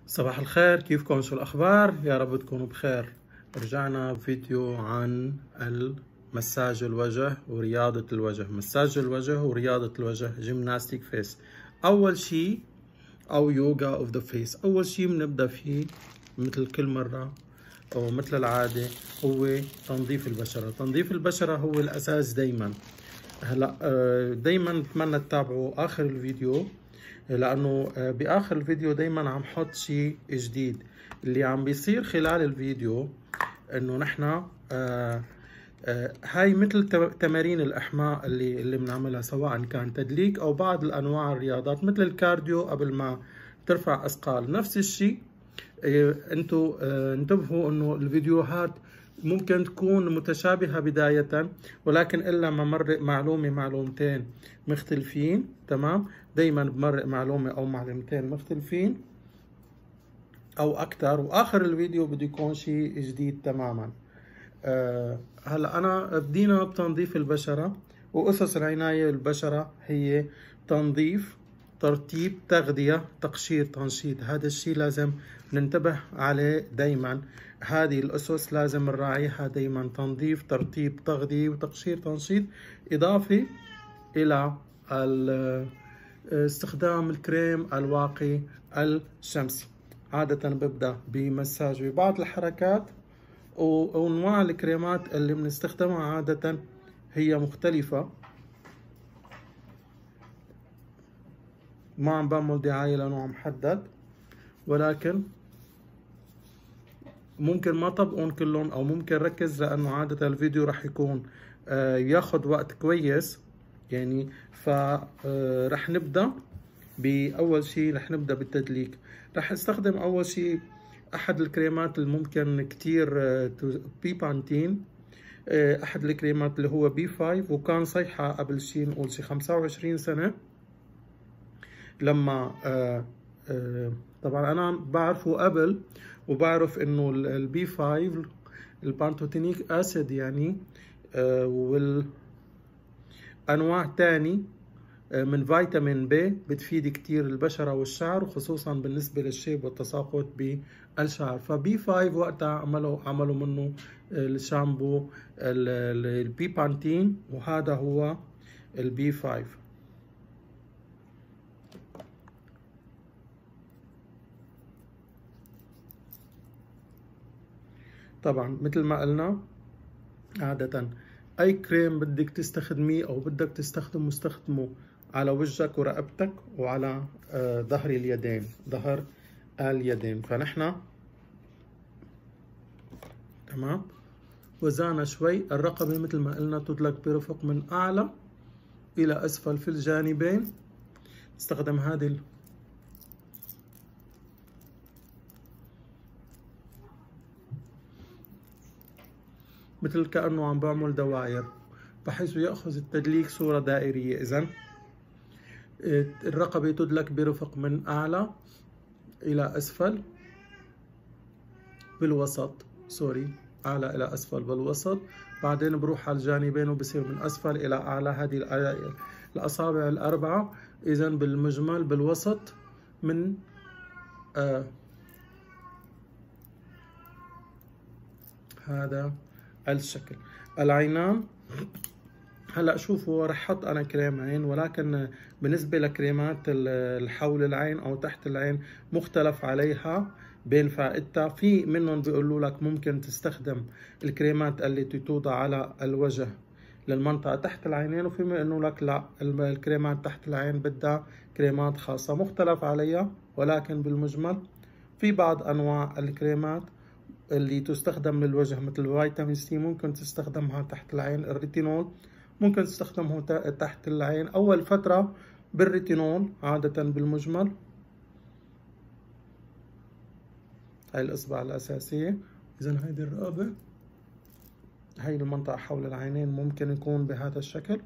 صباح الخير، كيفكم؟ شو الأخبار؟ يا رب تكونوا بخير. رجعنا بفيديو عن مساج الوجه ورياضة الوجه. مساج الوجه ورياضة الوجه، جيمناستيك فيس. أول شي أو يوغا اوف ذا فيس. أول شي بنبدأ فيه مثل كل مرة أو مثل العادة هو تنظيف البشرة. تنظيف البشرة هو الأساس دايما. هلا دايما بتمنى تتابعوا آخر الفيديو، لانه باخر الفيديو دايما عم حط شيء جديد. اللي عم بيصير خلال الفيديو انه نحن هاي مثل تمارين الاحماء اللي بنعملها، سواء كان تدليك او بعض الانواع الرياضات مثل الكارديو قبل ما ترفع اثقال. نفس الشيء انتوا انتبهوا انه الفيديوهات ممكن تكون متشابهة بداية، ولكن إلا ما مرق معلومة معلومتين مختلفين. تمام، دايما بمرق معلومة أو معلومتين مختلفين أو أكثر، وآخر الفيديو بده يكون شيء جديد تماما. هلا أنا بدينا بتنظيف البشرة، وأسس العناية بالبشرة هي تنظيف، ترطيب، تغذية، تقشير، تنشيط. هذا الشيء لازم ننتبه عليه دايما. هذه الأسس لازم نراعيها دايما: تنظيف، ترطيب، تغذية، وتقشير، تنشيط. إضافة إلى استخدام الكريم الواقي الشمسي. عادة ببدأ بمساج ببعض الحركات، وانواع الكريمات اللي بنستخدمها عادة هي مختلفة. ما عم بعمل دعاية لنوع محدد، ولكن ممكن ما طبقون كلهم او ممكن ركز، لانه عادة الفيديو رح يكون ياخد وقت كويس يعني. فرح نبدأ بأول شيء، رح نبدأ بالتدليك. رح استخدم أول شيء أحد الكريمات الممكن كتير، بيبانتين. أحد الكريمات اللي هو بي 5، وكان صيحة قبل شيء نقول شي 25 سنة. لما طبعا أنا بعرفه قبل، وبعرف إنه البي 5 البانتوتينيك أسيد يعني، والأنواع تاني من فيتامين بي بتفيد كتير البشرة والشعر، وخصوصا بالنسبة للشيب والتساقط بالشعر. فبي 5 وقتها عملوا منه الشامبو البي بانتين، وهذا هو البي 5. طبعا مثل ما قلنا، عادة أي كريم بدك تستخدميه أو بدك تستخدمه استخدمه على وجهك ورقبتك وعلى ظهر اليدين. فنحن تمام. وزعنا شوي. الرقبة مثل ما قلنا تدلك برفق من أعلى إلى أسفل في الجانبين. استخدم هذه مثل كأنه عم بعمل دواير، بحيث يأخذ التدليك صورة دائرية. إذن الرقبة تدلك برفق من أعلى إلى أسفل بالوسط، أعلى إلى أسفل بالوسط. بعدين بروح على الجانبين وبصير من أسفل إلى أعلى. هذه الأصابع الأربعة. إذن بالمجمل بالوسط من هذا الشكل. العينان، هلا شوفوا رح حط انا كريم عين، ولكن بالنسبه لكريمات الحول العين او تحت العين مختلف عليها بين فائدتها. في منهم بيقولوا لك ممكن تستخدم الكريمات التي توضع على الوجه للمنطقه تحت العينين، وفي منه لك لا، الكريمات تحت العين بدها كريمات خاصه مختلف عليها. ولكن بالمجمل في بعض انواع الكريمات اللي تستخدم للوجه مثل فيتامين سي ممكن تستخدمها تحت العين. الريتينول ممكن تستخدمه تحت العين أول فترة بالريتينول عادة. بالمجمل هاي الإصبع الأساسية. إذا هيدي الرقبة، هاي المنطقة حول العينين ممكن يكون بهذا الشكل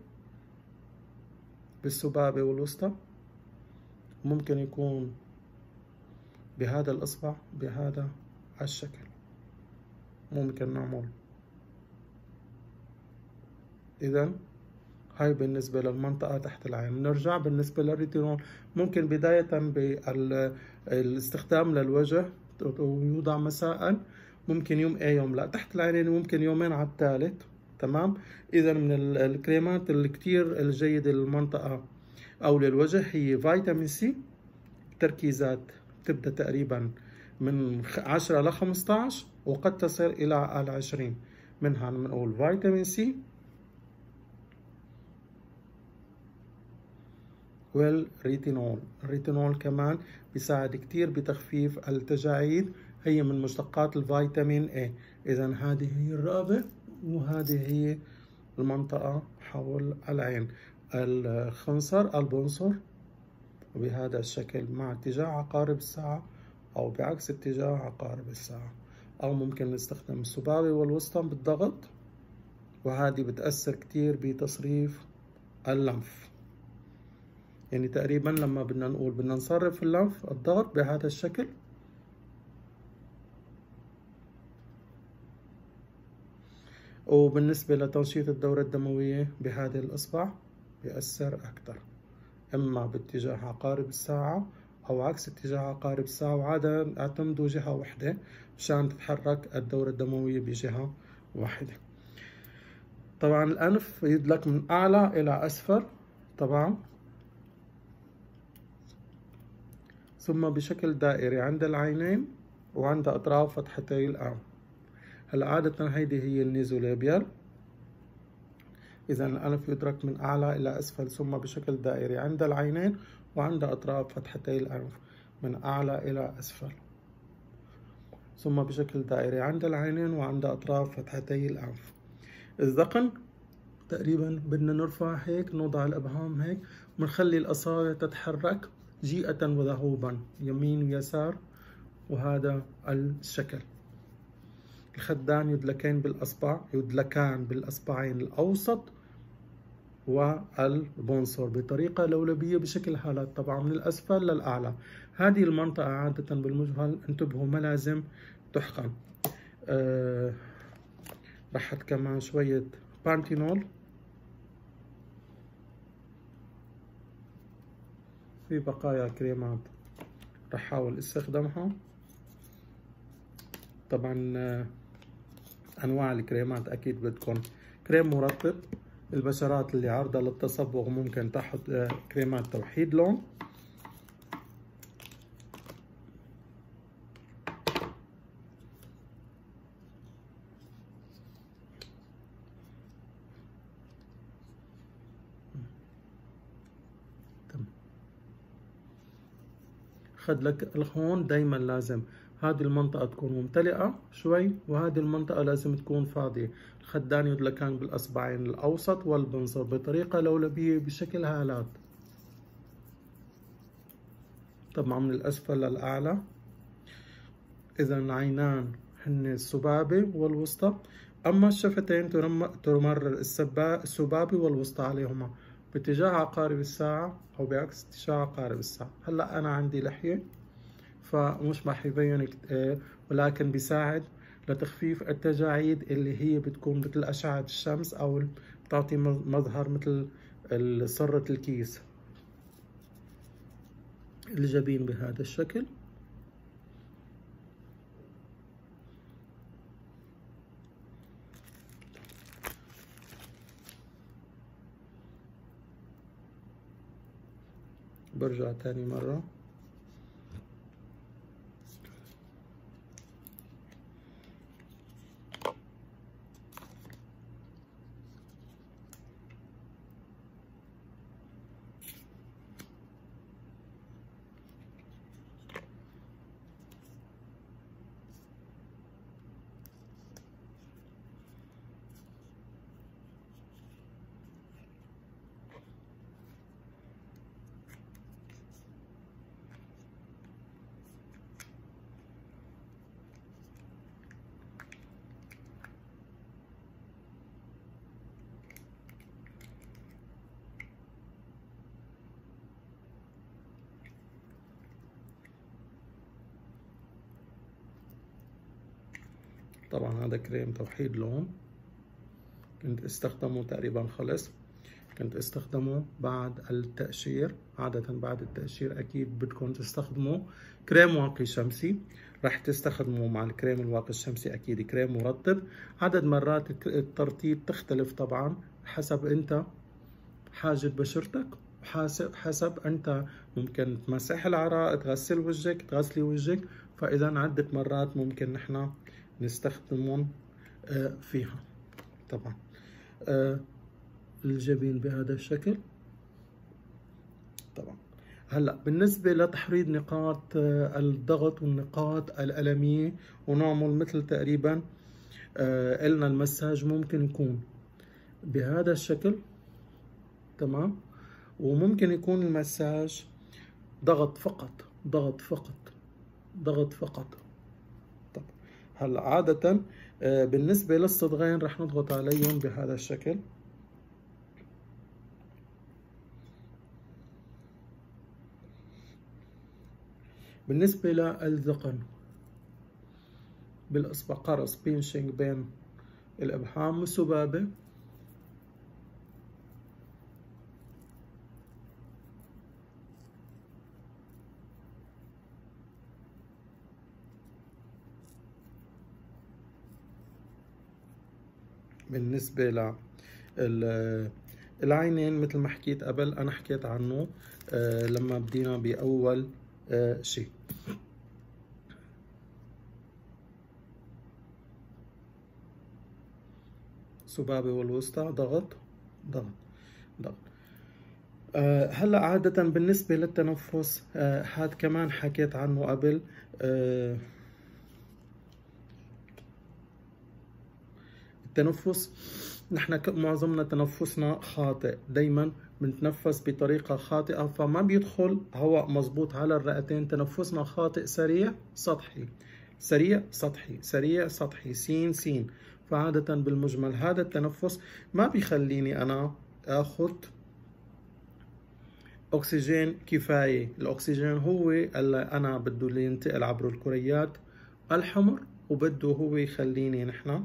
بالسبابة والوسطى، ممكن يكون بهذا الإصبع بهذا الشكل. ممكن نعمل إذن هاي بالنسبة للمنطقة تحت العين. نرجع بالنسبة للريتينول، ممكن بداية بالاستخدام للوجه ويوضع مساء، ممكن يوم يوم لا تحت العينين، ممكن يومين على الثالث. تمام. إذا من الكريمات اللي كتير الجيدة للمنطقة أو للوجه هي فيتامين سي، تركيزات تبدأ تقريبا من 10 ل 15 وقد تصل إلى 20. منها بنقول فيتامين سي والريتينول. الريتينول كمان بيساعد كتير بتخفيف التجاعيد، هي من مشتقات الفيتامين A. إذا هذه هي الرقبة وهذه هي المنطقة حول العين. الخنصر البنصر بهذا الشكل مع اتجاه عقارب الساعة أو بعكس اتجاه عقارب الساعة، أو ممكن نستخدم السبابة والوسطى بالضغط، وهذه بتأثر كتير بتصريف اللنف. يعني تقريبا لما بدنا نقول بدنا نصرف اللنف، الضغط بهذا الشكل. وبالنسبة لتنشيط الدورة الدموية بهذه الإصبع بيأثر أكتر، إما باتجاه عقارب الساعة أو عكس اتجاه عقارب الساعة، وعادة اعتمدوا جهة واحدة مشان تتحرك الدورة الدموية بجهة واحدة. طبعا الأنف يدلك من أعلى إلى أسفل طبعا، ثم بشكل دائري عند العينين وعند أطراف فتحتي الأنف. هلا عادة هيدي هي النيزوليبيال. إذا الأنف يدرك من أعلى إلى أسفل ثم بشكل دائري عند العينين وعند أطراف فتحتي الأنف، من أعلى إلى أسفل ثم بشكل دائري عند العينين وعند أطراف فتحتي الأنف. الذقن تقريبا بدنا نرفع هيك، نوضع الإبهام هيك ونخلي الأصابع تتحرك جيئة وذهوبا يمين ويسار، وهذا الشكل. الخدان يدلكان بالأصبعين الأوسط والبنصر بطريقة لولبية بشكل هالات، طبعا من الأسفل للأعلى. هذه المنطقة عادة بالمجهل انتبهوا ما لازم تحقن. رحت كمان شوية بانتينول، في بقايا كريمات رح حاول استخدمها. طبعا انواع الكريمات اكيد بدكم كريم مرطب، البشرات اللي عارضة للتصبغ ممكن تحط كريمات توحيد لون. خد لك هون دايما لازم هذه المنطقة تكون ممتلئة شوي وهذه المنطقة لازم تكون فاضية. الخدان يدلكان بالأصبعين الأوسط والبنصر بطريقة لولبية بشكل هالات، طبعا من الأسفل للأعلى. إذا العينان هن السبابة والوسطى، أما الشفتين تمرر السبابة والوسطى عليهما باتجاه عقارب الساعة أو بعكس اتجاه عقارب الساعة. هلأ أنا عندي لحية فمش راح يبين ولكن بيساعد لتخفيف التجاعيد اللي هي بتكون مثل أشعة الشمس أو بتعطي مظهر مثل صرة الكيس. الجبين بهذا الشكل. برجع تاني مرة. طبعا هذا كريم توحيد لون كنت استخدمه تقريبا خلص. كنت استخدمه بعد التقشير. عادة بعد التقشير أكيد بدكم تستخدموا كريم واقي شمسي، رح تستخدموا مع الكريم الواقي الشمسي أكيد كريم مرطب. عدد مرات الترطيب تختلف طبعا حسب أنت حاجة بشرتك، حسب أنت ممكن تمسح العراق، تغسل وجهك، تغسلي وجهك، فإذا عدة مرات ممكن نحن نستخدمهم فيها. طبعا الجبين بهذا الشكل. طبعا هلا بالنسبة لتحريض نقاط الضغط والنقاط الألمية ونعمل مثل تقريبا قلنا المساج ممكن يكون بهذا الشكل، تمام، وممكن يكون المساج ضغط فقط، ضغط فقط، ضغط فقط. طب هلا عادة بالنسبة للصدغين رح نضغط عليهم بهذا الشكل. بالنسبة للذقن بالإصبع قرص بينشنج بين الإبهام والسبابة. بالنسبة للعينين مثل ما حكيت قبل، أنا حكيت عنه لما بدينا بأول شيء. سبابة والوسطى ضغط ضغط ضغط. هلا عادة بالنسبة للتنفس هاد كمان حكيت عنه قبل. التنفس نحن معظمنا تنفسنا خاطئ، دايما بنتنفس بطريقة خاطئة، فما بيدخل هواء مزبوط على الرئتين. تنفسنا خاطئ، سريع سطحي، سريع سطحي، سريع سطحي، سين سين. فعادة بالمجمل هذا التنفس ما بيخليني أنا أخذ أكسجين كفاية. الأكسجين هو اللي أنا بده ينتقل عبر الكريات الحمر، وبده هو يخليني نحن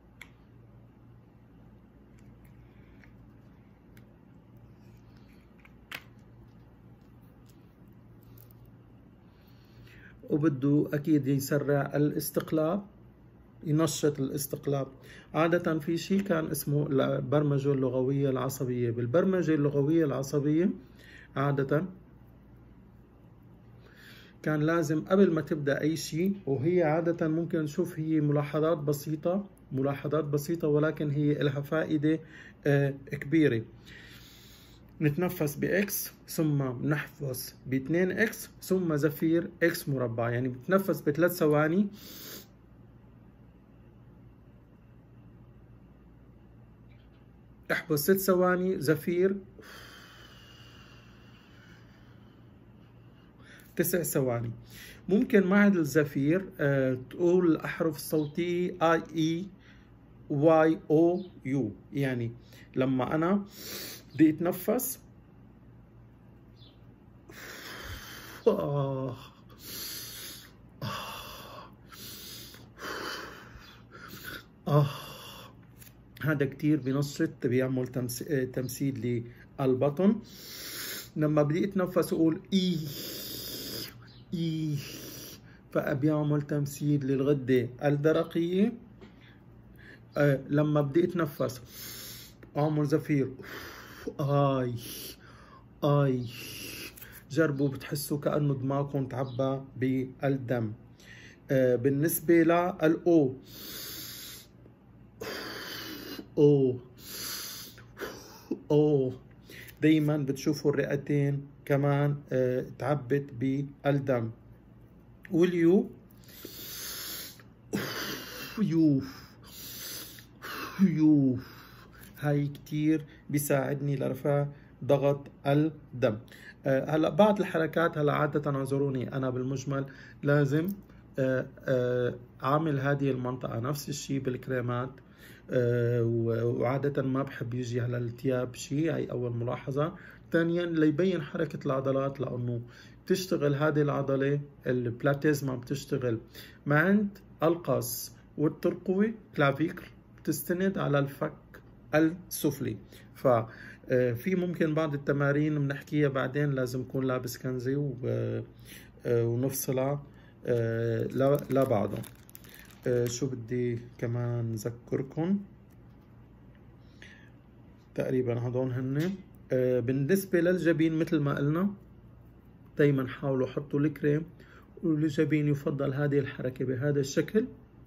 وبده أكيد يسرع الاستقلاب، ينشط الاستقلاب. عادة في شيء كان اسمه البرمجة اللغوية العصبية. بالبرمجة اللغوية العصبية عادة كان لازم قبل ما تبدأ أي شيء، وهي عادة ممكن نشوف هي ملاحظات بسيطة، ملاحظات بسيطة، ولكن هي لها فائدة كبيرة. نتنفس بإكس ثم نحفظ ب2 إكس ثم زفير إكس مربع، يعني بتنفس ب3 ثواني، احبس 6 ثواني، زفير 9 ثواني. ممكن مع الزفير تقول الأحرف الصوتية I E Y O U، يعني لما أنا بدي أتنفس هذا كتير بنشط، بيعمل تمثيل للبطن. لما بدي أتنفس أقول إي إي، فبيعمل تمثيل للغدة الدرقية. لما بدي أتنفس أعمل زفير آي آي. جربوا بتحسوا كأنه دماغكم تعبى بالدم. بالنسبة للأو، أو أو دايما بتشوفوا الرئتين كمان تعبت بالدم. واليو يو يو، هاي كتير بيساعدني لرفع ضغط الدم. هلا بعض الحركات، هلا عادة اعذروني أنا بالمجمل لازم عامل هذه المنطقة نفس الشيء بالكريمات، وعادة ما بحب يجي على الثياب شيء. هاي أول ملاحظة. ثانيا ليبين حركة العضلات، لأنه بتشتغل هذه العضلة البلاتيزما بتشتغل ما عند القص والترقوة كلافيكل، بتستند على الفك السفلي. ف في ممكن بعض التمارين بنحكيها بعدين، لازم يكون لابس كنزي ونفصلها لا بعضهم. شو بدي كمان ذكركم، تقريبا هدول هن. بالنسبة للجبين مثل ما قلنا دايما حاولوا حطوا الكريم، وللجبين يفضل هذه الحركة بهذا الشكل.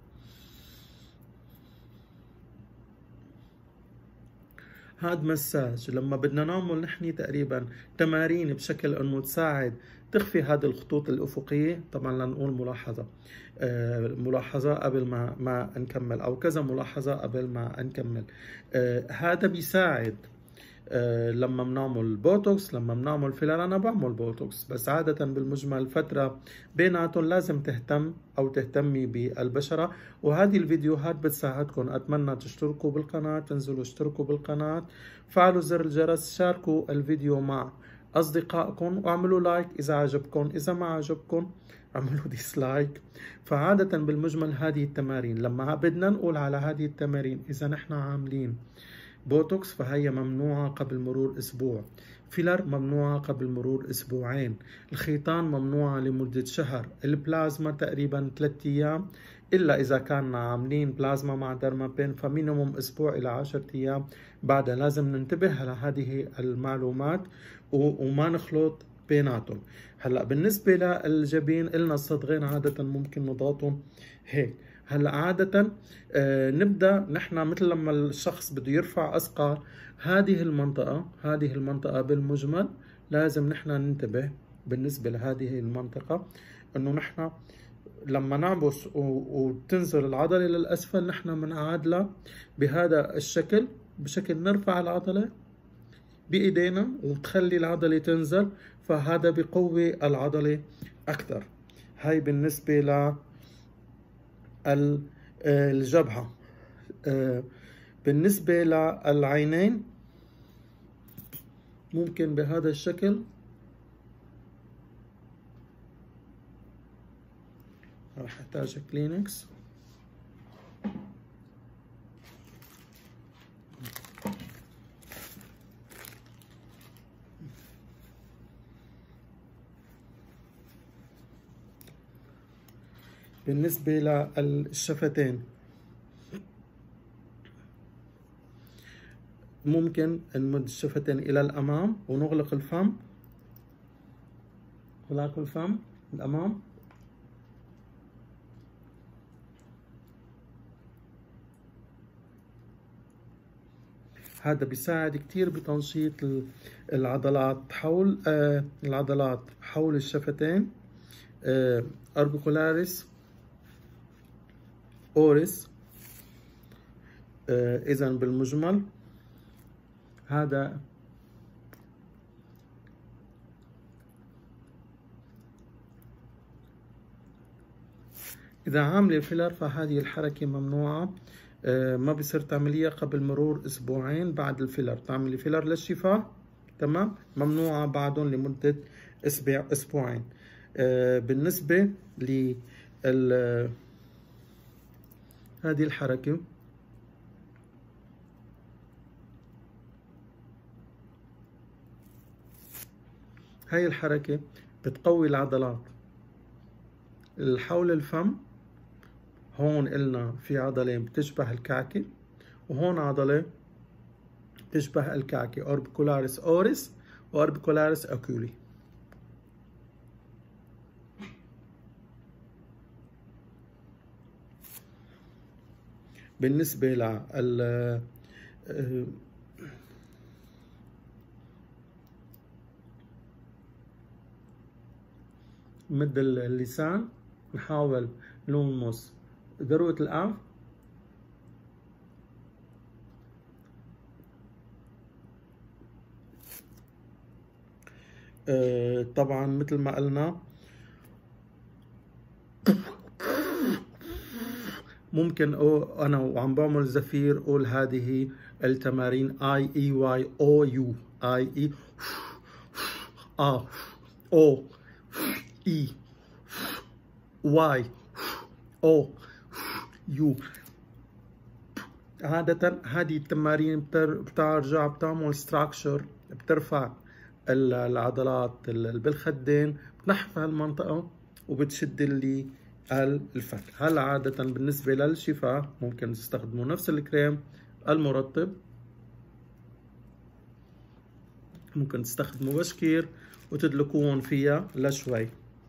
هاد مساج لما بدنا نعمل نحن تقريبا تمارين بشكل انه تساعد تخفي هذه الخطوط الافقيه. طبعا لنقول ملاحظه، ملاحظه قبل ما نكمل، او كذا ملاحظه قبل ما نكمل. هذا بيساعد لما بنعمل بوتوكس، لما بنعمل فيلر. انا بعمل بوتوكس بس عاده بالمجمل فتره بيناتهم لازم تهتم او تهتمي بالبشره. وهذه الفيديوهات بتساعدكم. اتمنى تشتركوا بالقناه، تنزلوا اشتركوا بالقناه، فعلوا زر الجرس، شاركوا الفيديو مع اصدقائكم، واعملوا لايك اذا عجبكم. اذا ما عجبكم اعملوا ديسلايك. فعاده بالمجمل هذه التمارين لما بدنا نقول على هذه التمارين، اذا نحن عاملين بوتوكس فهي ممنوعة قبل مرور أسبوع، فيلر ممنوعة قبل مرور أسبوعين، الخيطان ممنوعة لمدة شهر، البلازما تقريبا 3 أيام، إلا إذا كنا عاملين بلازما مع درمابين فمينيموم أسبوع إلى 10 أيام. بعدها لازم ننتبه على هذه المعلومات وما نخلط بيناتهم. هلا بالنسبة للجبين قلنا الصدغين عادة ممكن نضغطهم هيك. هلا عادة نبدأ نحن مثل لما الشخص بده يرفع أثقال، هذه المنطقة بالمجمل لازم نحن ننتبه بالنسبة لهذه المنطقة، إنه نحن لما نعبس وتنزل العضلة للأسفل نحن بنعادلها بهذا الشكل، بشكل نرفع العضلة بإيدينا وتخلي العضلة تنزل، فهذا بقوي العضلة أكثر. هاي بالنسبة ل الجبهة. بالنسبة للعينين ممكن بهذا الشكل. راح احتاج كلينكس. بالنسبة للشفتين ممكن نمد الشفتين إلى الأمام ونغلق الفم، غلاق الفم الأمام. هذا بيساعد كتير بتنشيط العضلات حول العضلات حول الشفتين، أربيكولاريس أوريس. إذا بالمجمل هذا إذا عاملة فيلر فهذه الحركة ممنوعة. ما بصير تعمليها قبل مرور أسبوعين بعد الفيلر. تعملي فيلر للشفاه تمام، ممنوعة بعدهم لمدة أسبوعين. بالنسبة ل هذه الحركة هاي الحركة بتقوي العضلات حول الفم. هون قلنا في عضلة بتشبه الكعكة، وهون عضلة تشبه الكعكة، أوربيكولاريس أوريس وأوربيكولاريس أوكولي. بالنسبة لل مد اللسان، نحاول نلمس ذروة الأنف، طبعا مثل ما قلنا ممكن أنا وعم بعمل زفير أقول هذه التمارين IEYOU I E O E Y O U عادة هذه التمارين بترجع بتعمل ستراكشر، بترفع العضلات اللي بالخدين، بتنحف هالمنطقة وبتشد اللي الفك. هلا عادة بالنسبة للشفاء ممكن تستخدموا نفس الكريم المرطب، ممكن تستخدموا بشكير وتدلكوهم فيها لشوي.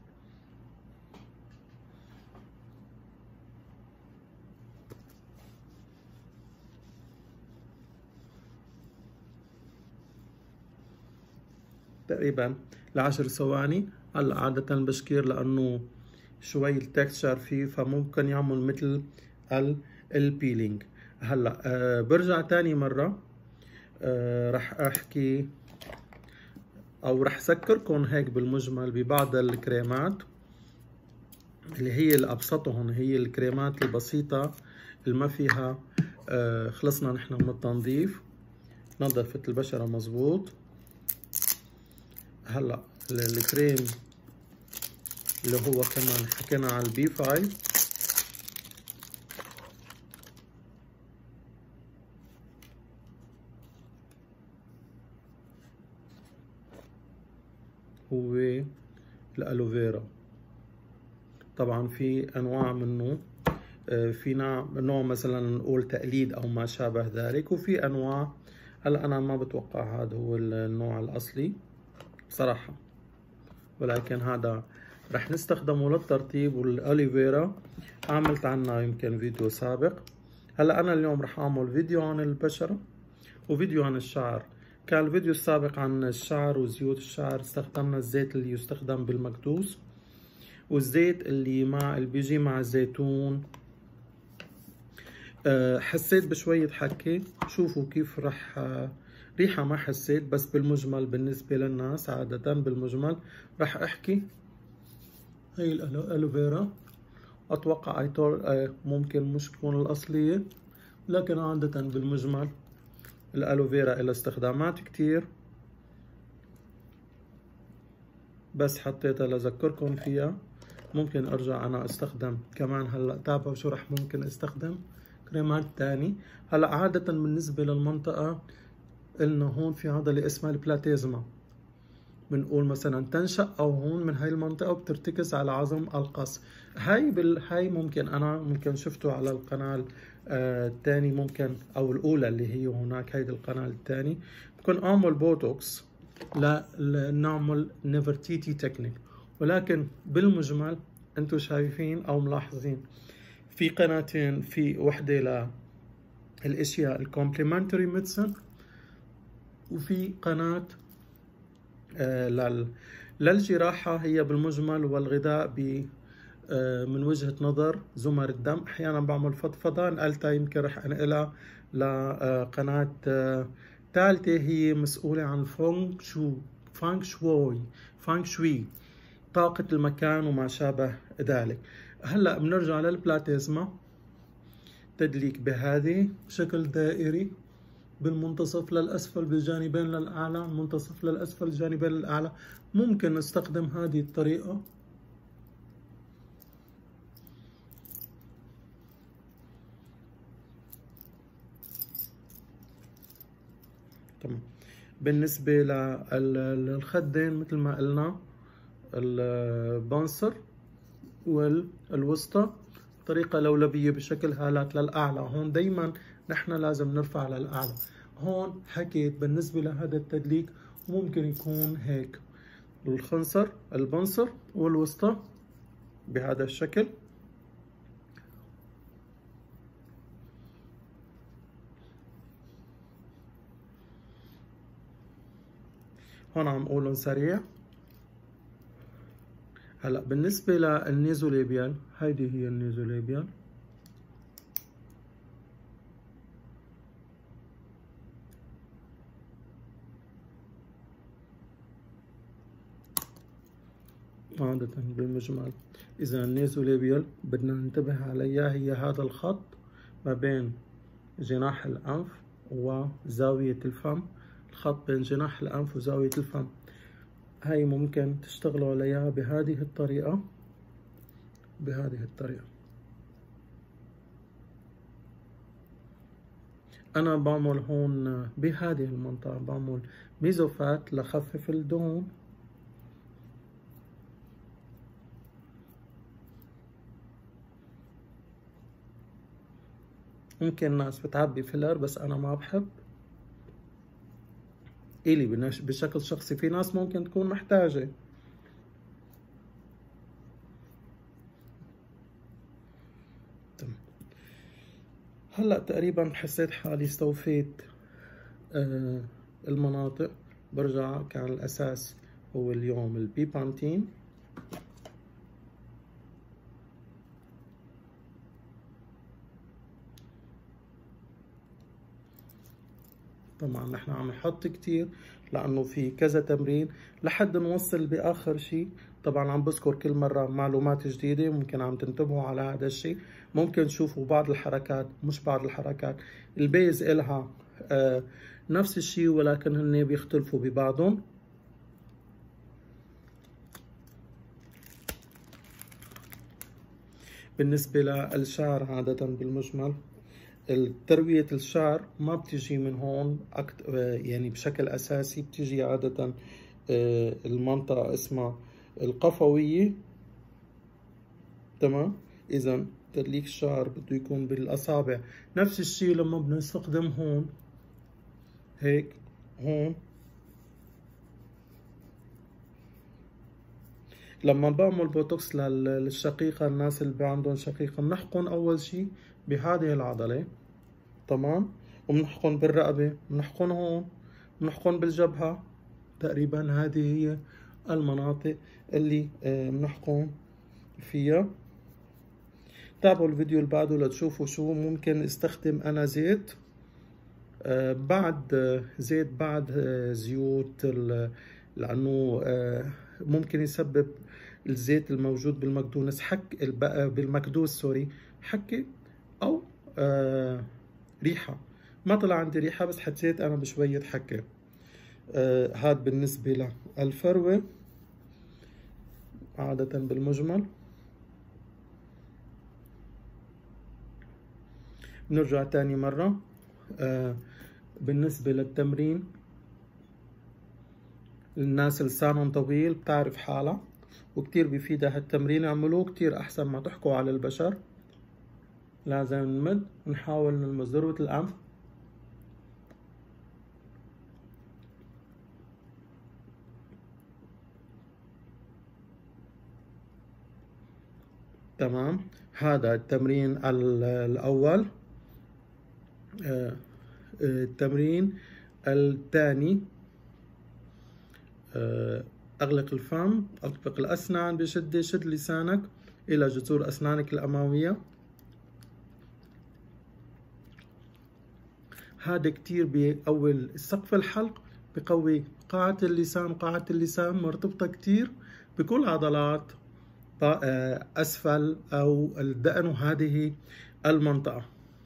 تقريبا ل10 ثواني. هلا عادة البشكير لأنه شوي التكستشر فيه فممكن يعمل مثل البيلينج. هلا برجع تاني مرة رح احكي او رح سكركم هيك بالمجمل ببعض الكريمات اللي هي الابسطهم، هي الكريمات البسيطة اللي ما فيها خلصنا نحن من التنظيف، نظفت البشرة مزبوط. هلا الكريم اللي هو كمان حكينا على البي 5، هو الالوفيرا. طبعا في انواع منه، في نوع مثلا نقول تقليد او ما شابه ذلك، وفي انواع هلا انا ما بتوقع هذا هو النوع الاصلي بصراحة، ولكن هذا رح نستخدمه للترطيب. والالوفيرا عملت عنها يمكن فيديو سابق. هلا انا اليوم رح اعمل فيديو عن البشرة وفيديو عن الشعر. كان الفيديو السابق عن الشعر وزيوت الشعر استخدمنا الزيت اللي يستخدم بالمكدوس، والزيت اللي بيجي مع الزيتون. حسيت بشوية حكة، شوفوا كيف رح ريحة ما حسيت، بس بالمجمل بالنسبة للناس عادة بالمجمل رح احكي. هي الالوفيرا اتوقع ممكن مش تكون الاصلية، لكن عادة بالمجمل الالوفيرا لها استخدامات كتير، بس حطيتها لذكركم فيها. ممكن ارجع انا استخدم كمان. هلا تابعوا شو رح ممكن استخدم كريمات تاني. هلا عادة بالنسبة للمنطقة إلنا هون في عضلة اسمها البلاتيزما، بنقول مثلا تنشأ أو هون من هاي المنطقة وبترتكز على عظم القص. هاي ممكن شفتوا على القناة الثاني ممكن أو الأولى اللي هي هناك، هيدي القناة الثاني ممكن أعمل بوتوكس لنعمل نيفرتيتي تكنيك. ولكن بالمجمل أنتوا شايفين أو ملاحظين في قناتين، في وحدة للأشياء الكومبلمنتري ميدسن، وفي قناة للجراحة هي بالمجمل والغذاء من وجهة نظر زمر الدم. أحيانا بعمل فضفضة، نقلتها يمكن رح أنقلها لقناة ثالثة هي مسؤولة عن فانغ شوي، طاقة المكان وما شابه ذلك. هلأ بنرجع للبلاتيزما، تدليك بهذه بشكل دائري بالمنتصف للأسفل بالجانبين للأعلى، المنتصف للأسفل الجانبين للأعلى. ممكن نستخدم هذه الطريقة. تمام. بالنسبة للخدين مثل ما قلنا البانسر والوسطى طريقة لولبية بشكل هالات للأعلى. هون دايما نحن لازم نرفع للأعلى. هون حكيت بالنسبة لهذا التدليك ممكن يكون هيك الخنصر البنصر والوسطى بهذا الشكل. هون عم قولن سريع. هلا بالنسبة للنيزوليبيال، هيدي هي النيزوليبيال. عادة بالمجمل إذا النيزوليبيال بدنا ننتبه عليها هي هذا الخط ما بين جناح الأنف وزاوية الفم، الخط بين جناح الأنف وزاوية الفم. هاي ممكن تشتغلوا عليها بهذه الطريقة، بهذه الطريقة. أنا بعمل هون بهذه المنطقة بعمل ميزوفات لخفف الدهون. ممكن ناس بتعبي فيلر بس أنا ما بحب إلي بشكل شخصي. في ناس ممكن تكون محتاجة. هلأ تقريبا حسيت حالي استوفيت المناطق. برجع كان الأساس هو اليوم البيبانتين. طبعا نحن عم نحط كتير لأنه في كذا تمرين لحد نوصل بآخر شيء. طبعا عم بذكر كل مرة معلومات جديدة، ممكن عم تنتبهوا على هذا الشيء. ممكن تشوفوا بعض الحركات، مش بعض الحركات البيز إلها نفس الشيء ولكن هن بيختلفوا ببعضهم. بالنسبة للشعر عادة بالمجمل تروية الشعر ما بتجي من هون يعني بشكل أساسي بتجي عادة المنطقة اسمها القفوية. تمام. إذا تدليك الشعر بده يكون بالأصابع. نفس الشيء لما بنستخدم هون هيك هون. لما بعمل بوتوكس للشقيقة، الناس اللي عندهم شقيقة بنحقن أول شيء بهذه العضلة. تمام. وبنحقن بالرقبة، بنحقن هون، بنحقن بالجبهة. تقريبا هذه هي المناطق اللي بنحقن فيها. تابعوا الفيديو اللي بعده لتشوفوا شو ممكن استخدم أنا زيت بعد زيت بعد زيوت، لأنه ممكن يسبب الزيت الموجود بالمكدونس بالمكدوس سوري حكة أو ريحة. ما طلع عندي ريحة بس حكيت أنا بشوية حكة. هاد بالنسبة للفروة عادة بالمجمل. بنرجع تاني مرة. بالنسبة للتمرين، الناس اللي لسانهم طويل بتعرف حالها وكتير بيفيدها هالتمرين. اعملوه كتير أحسن ما تحكوا على البشر. لازم نمد، نحاول نلمس ذروة الأنف. تمام. هذا التمرين الأول. التمرين الثاني، أغلق الفم، أطبق الأسنان بشدة، شد لسانك إلى جذور أسنانك الأمامية. هذا كتير بيقوي سقف الحلق، بقوي قاعة اللسان. قاعة اللسان مرتبطة كتير بكل عضلات أسفل أو الدقن وهذه المنطقة.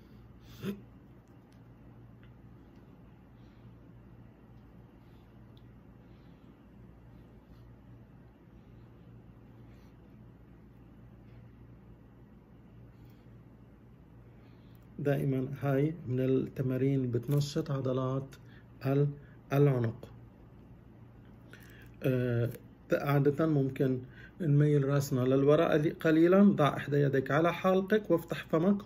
دائما هاي من التمارين اللي بتنشط عضلات العنق. عادة ممكن نميل راسنا للوراء قليلا. ضع إحدى يديك على حلقك وافتح فمك.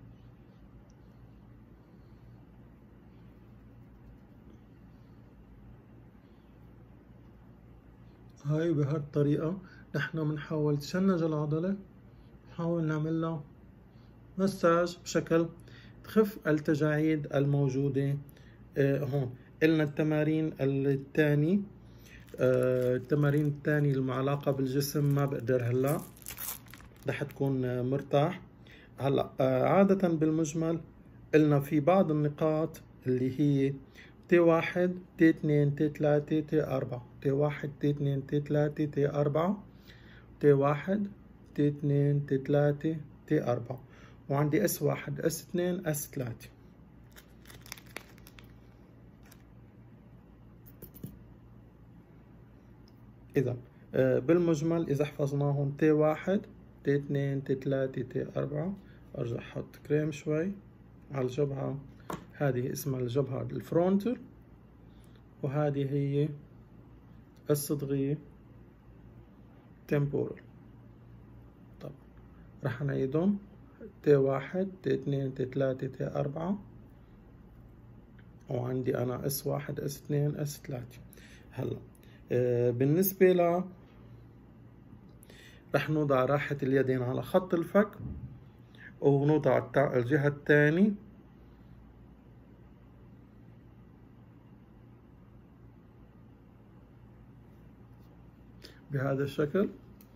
هاي بهالطريقة نحن بنحاول تشنج العضلة، نحاول نعمل لها مساج بشكل تخف التجاعيد الموجودة هون. قلنا التمارين الثاني، التمارين الثانية المعلقة بالجسم ما بقدر هلا، رح تكون مرتاح. هلا عادة بالمجمل قلنا في بعض النقاط اللي هي T1 T2 T3 T4. T1 T2 T3 T4 T1 T2 T3 T4 وعندي S1 S2 S3. إذا بالمجمل إذا حفظناهم T1 T2 T3 T4. أرجع أحط كريم شوي على الجبهة هذه اسمها الجبهة الفرونتال، وهذه هي الصدغية temporal. طب رح نعيدهم T1 T2 T3 T4، وعندي أنا S1 S2 S3. هلا بالنسبة ل رح نوضع راحة اليدين على خط الفك، ونوضع الجهة الثانية بهذا الشكل.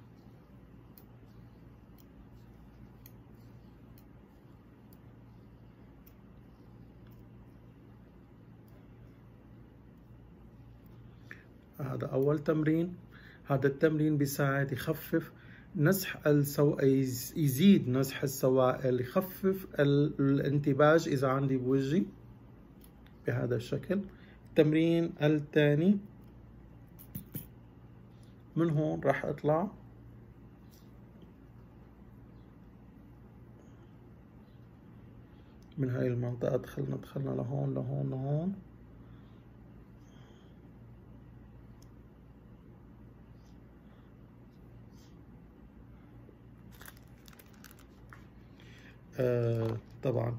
هذا أول تمرين. هذا التمرين بيساعد يخفف نزح يزيد نزح السوائل، يخفف الانتباج إذا عندي بوجهي بهذا الشكل. التمرين الثاني من هون راح أطلع من هاي المنطقة، دخلنا لهون لهون لهون، طبعا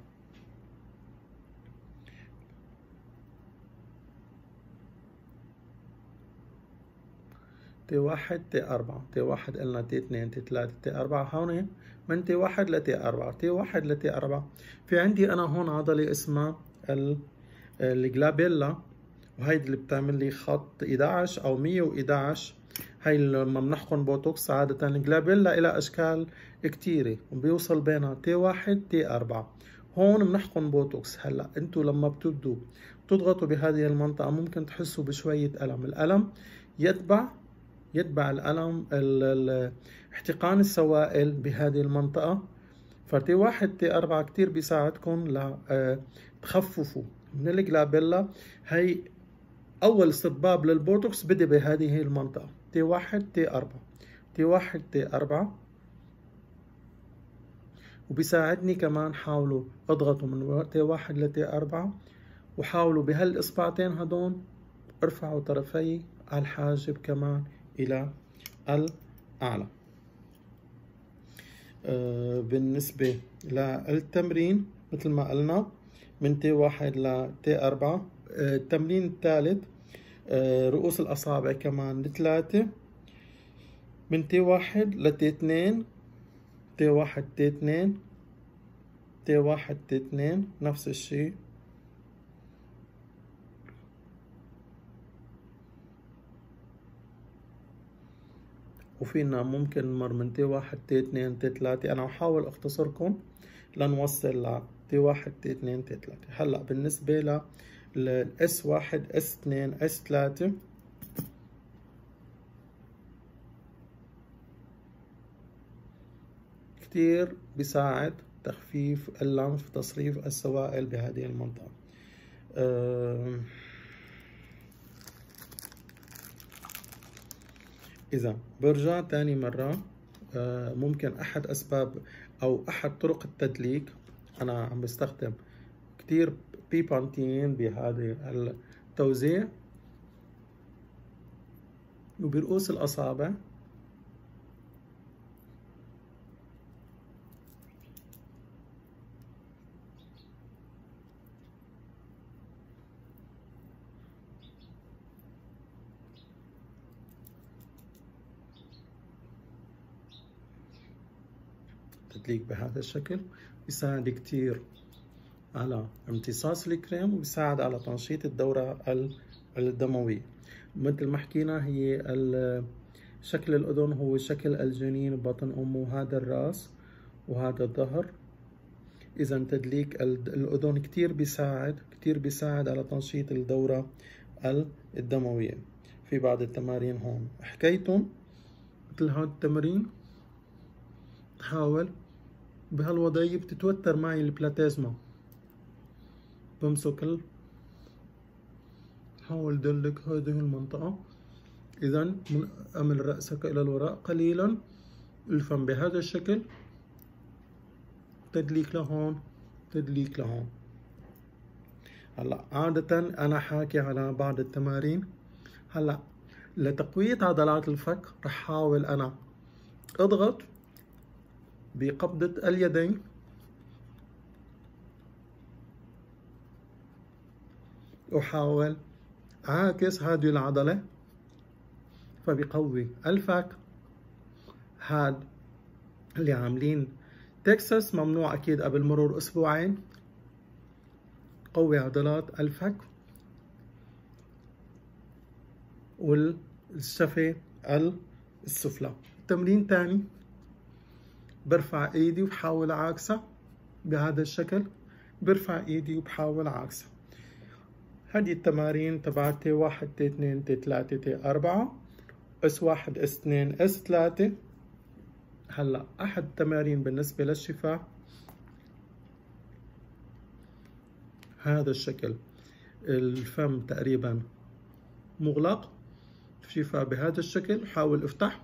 T1 T4 T1 قلنا T2 T3 T4. هون من T1 ل T4 T1 ل T4 في عندي أنا هون عضلة اسمها الجلابيلا، وهيدي اللي بتعمل لي خط 11 أو 111. هاي لما بنحقن بوتوكس عادة الجلابيلا إلى أشكال كتيرة وبيوصل بينها T1 T4. هون بنحقن بوتوكس. هلا انتو لما بتبدوا تضغطوا بهذه المنطقة ممكن تحسوا بشوية ألم. الألم يتبع الألم احتقان السوائل بهذه المنطقة. فتي1 T4 كتير بيساعدكم تخففوا من الجلابيلا. هي أول استطباب للبوتوكس بدي بهذه المنطقة T1 T4 T1 T4. وبيساعدني كمان حاولوا اضغطوا من T1 ل T4، وحاولوا بهالإصبعتين هدول ارفعوا طرفي الحاجب كمان إلى الأعلى. بالنسبة للتمرين مثل ما قلنا من T1 ل T4. التمرين الثالث رؤوس الأصابع كمان ل3 من T1 ل T2 T1 T2 T1 T2 نفس الشيء. وفينا ممكن نمر من T1 T2 T3. أنا بحاول أختصركم لنوصل ل T1 T2 T3. هلا بالنسبة لل S1 S2 S3 كتير بيساعد تخفيف اللمف، تصريف السوائل بهذه المنطقة. إذا برجع تاني مرة، ممكن أحد أسباب أو أحد طرق التدليك، أنا عم بستخدم كتير بيبانتين بهذه التوزيع وبرؤوس الأصابع. تدليك بهذا الشكل بيساعد كتير على امتصاص الكريم، وبيساعد على تنشيط الدورة الدموية. مثل ما حكينا هي شكل الأذن هو شكل الجنين ببطن أمه، هذا الرأس وهذا الظهر. إذا تدليك الأذن كتير بيساعد على تنشيط الدورة الدموية. في بعض التمارين هون حكيتم مثل هذا التمرين، حاول بهالوضعية بتتوتر معي البلاتيزما، بمسك حاول دلك هذه المنطقة. إذا أمل رأسك إلى الوراء قليلا، الفم بهذا الشكل، تدليك لهون تدليك لهون. هلا عادة أنا حاكي على بعض التمارين. هلا لتقوية عضلات الفك رح حاول أنا أضغط بقبضة اليدين وحاول أعاكس هذه العضلة فبيقوي الفك. هاد اللي عاملين تكساس ممنوع أكيد قبل مرور أسبوعين. قوي عضلات الفك والشفة السفلى. تمرين تاني برفع ايدي وبحاول اعاكسها بهذا الشكل، برفع ايدي وبحاول اعاكسها. هذه التمارين تبعتي 1 2 3 4 S1 S2 S3. هلا احد التمارين بالنسبة للشفاء هذا الشكل، الفم تقريبا مغلق، شفاء بهذا الشكل. حاول افتح،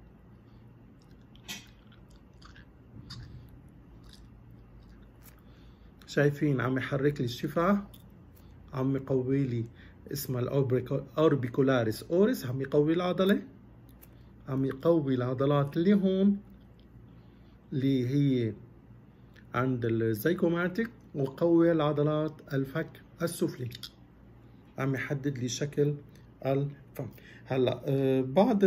شايفين عم يحرك لي الشفاه، عم يقوي لي اسمها الاوربيكولاريس اوريس، عم يقوي العضله، عم يقوي العضلات اللي هون اللي هي عند الزيكوماتيك، وقوي العضلات الفك السفلي، عم يحدد لي شكل الفم. هلا بعد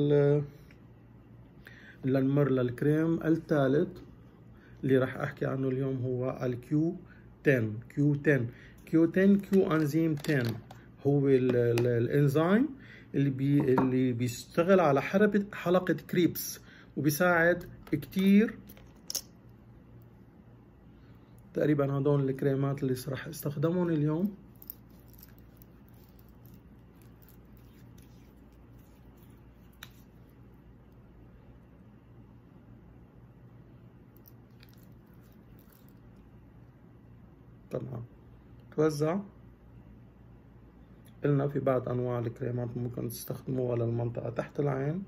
لنمر للكريم الثالث اللي راح احكي عنه اليوم هو الكيو 10. كيو انزيم 10 هو الانزيم اللي بيشتغل على حلقة كريبس، وبيساعد كتير. تقريبا هدول الكريمات اللي راح استخدمهم اليوم. طبعا توزع. قلنا في بعض انواع الكريمات ممكن تستخدموها للمنطقة تحت العين.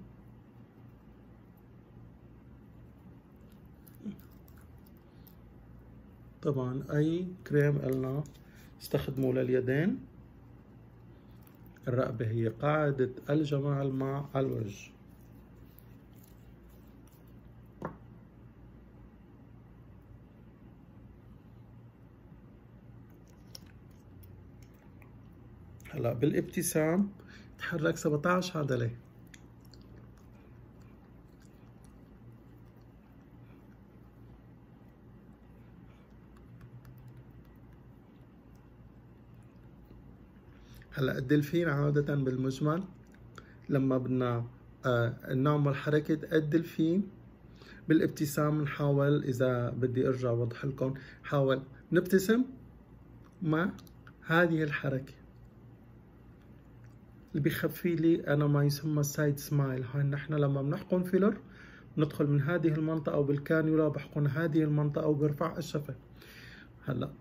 طبعا اي كريم قلنا استخدموه لليدين. الرقبة هي قاعدة الجمال مع الوجه. هلا بالابتسام تحرك 17 عضلة. هلا الدلفين عادة بالمجمل لما بدنا نعمل حركة الدلفين بالابتسام، نحاول إذا بدي أرجع أوضح لكم، حاول نبتسم مع هذه الحركة اللي بيخفي لي أنا ما يسمى السايد سمايل. هاي نحن لما بنحقن فيلر ندخل من هذه المنطقة وبالكانيولا بحقن هذه المنطقة وبرفع الشفة. هلا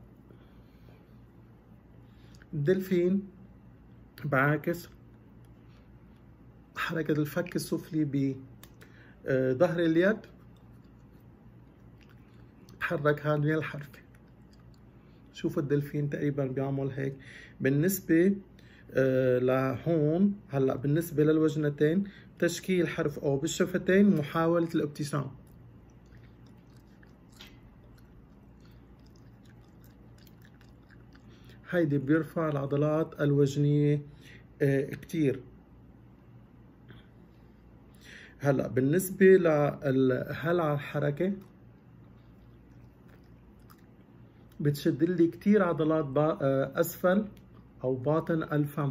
الدلفين بعاكس حركة الفك السفلي بظهر اليد، بحرك هذه الحركة. شوفوا الدلفين تقريبا بيعمل هيك. بالنسبة لهون هلا بالنسبة للوجنتين تشكيل حرف او بالشفتين، محاولة الابتسام. هيدي بيرفع العضلات الوجنية كتير. هلا بالنسبة لهلا الحركة بتشد لي كتير عضلات اسفل او باطن الفم.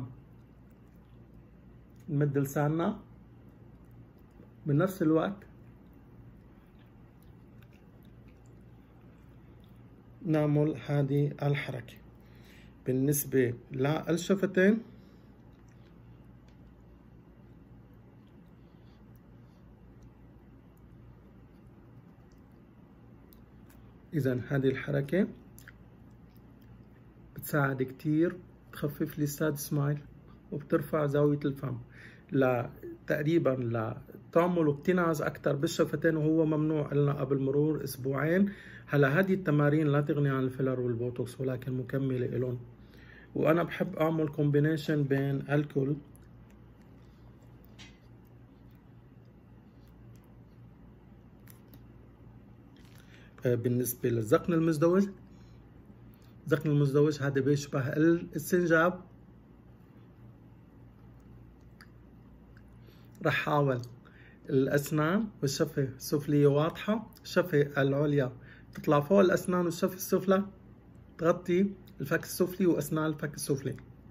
نمد لساننا بنفس الوقت نعمل هذه الحركة. بالنسبة للشفتين إذا هذه الحركة بتساعد كتير، تخفف لي الساد سمايل وبترفع زاوية الفم. تقريبا لتعملوا اكتناز أكتر بالشفتين، وهو ممنوع لنا قبل مرور أسبوعين. هلا هذه التمارين لا تغني عن الفيلر والبوتوكس، ولكن مكملة إلهم وانا بحب اعمل كومبينيشن بين الكل. بالنسبة للزقن المزدوج، الزقن المزدوج هذا بيشبه السنجاب. رح حاول الأسنان والشفة السفلية واضحة، الشفة العليا تطلع فوق الأسنان والشفة السفلى تغطي الفك السفلي وأسنان الفك السفلي.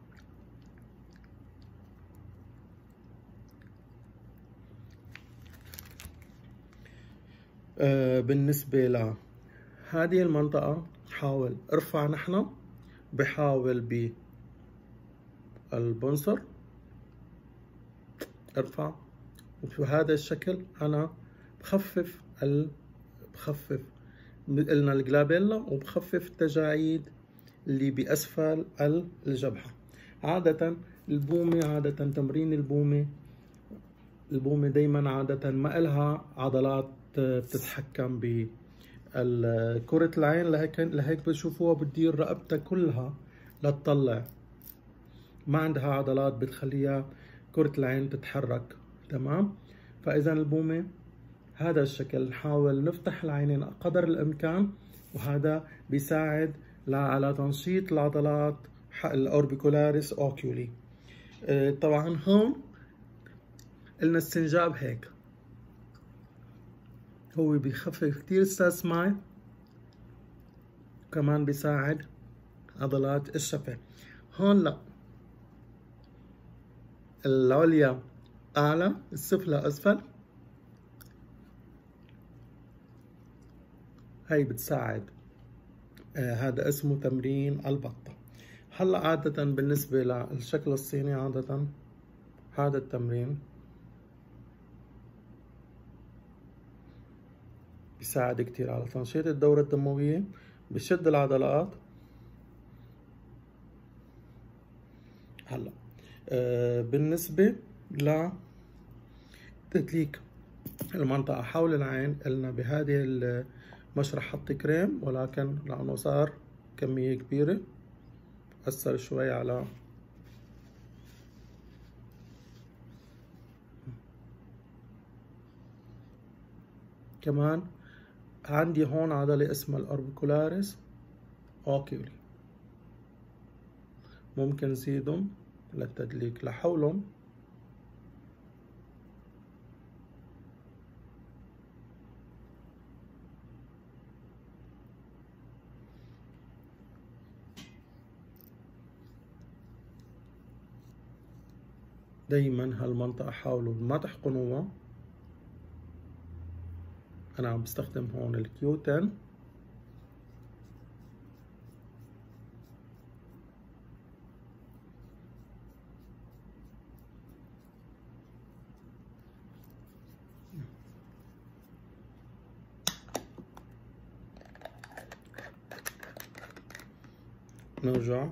بالنسبة لهذه المنطقة حاول ارفع نحن، بحاول بالبنصر ارفع، وبهذا الشكل انا بخفف قلنا الجلابيلا، وبخفف التجاعيد اللي بأسفل الجبهة. عادة البومة، عادة تمرين البومة دايما عادة ما إلها عضلات بتتحكم بكرة العين، لهيك بتشوفوها بتدير رقبتها كلها لتطلع، ما عندها عضلات بتخليها كرة العين تتحرك. تمام؟ فإذا البومة هذا الشكل نحاول نفتح العينين قدر الإمكان، وهذا بيساعد على تنشيط العضلات الأوربيكولاريس أوكيولي. طبعا هون قلنا السنجاب هيك هو بيخفف كتير الساسماي، كمان بيساعد عضلات الشفة. هون لا، العليا أعلى السفلى أسفل، هاي بتساعد. هذا اسمه تمرين البطة. هلا عادة بالنسبة للشكل الصيني، عادة هذا التمرين بيساعد كتير على تنشيط الدورة الدموية، بشد العضلات. هلا بالنسبة لتدليك المنطقة حول العين، قلنا بهذه المشرح حط كريم، ولكن لأنه صار كمية كبيرة أثر شوي على كمان. عندي هون عضلة اسمها الأوربيكولاريس أوكيولي، ممكن زيدهم للتدليك لحولهم. دايما هالمنطقة حاولوا ما تحقنوها. أنا عم بستخدم هون الكيوتن. نرجع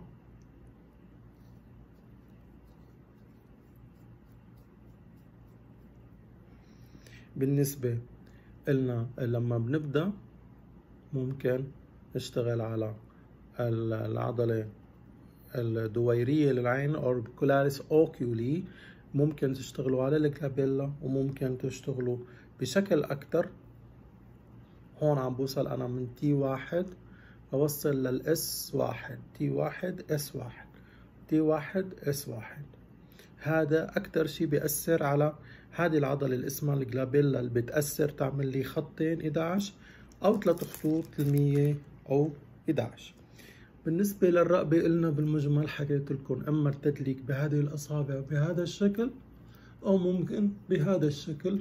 بالنسبة لنا لما بنبدأ ممكن نشتغل على العضلة الدويرية للعين أوربيكولاريس أوكيولي، ممكن تشتغلوا على الكلابيلا، وممكن تشتغلوا بشكل أكتر. هون عم بوصل أنا من T1 بوصل للS1، T1 S1، T1 S1. هذا أكتر شي بيأثر على هذه العضلة اللي اسمها الجلابيلا، اللي بتأثر تعمل لي خطين 11 أو 3 خطوط 100 أو 11. بالنسبة للرقبة قلنا بالمجمل حكيت لكم أما التدليك بهذه الأصابع بهذا الشكل، أو ممكن بهذا الشكل.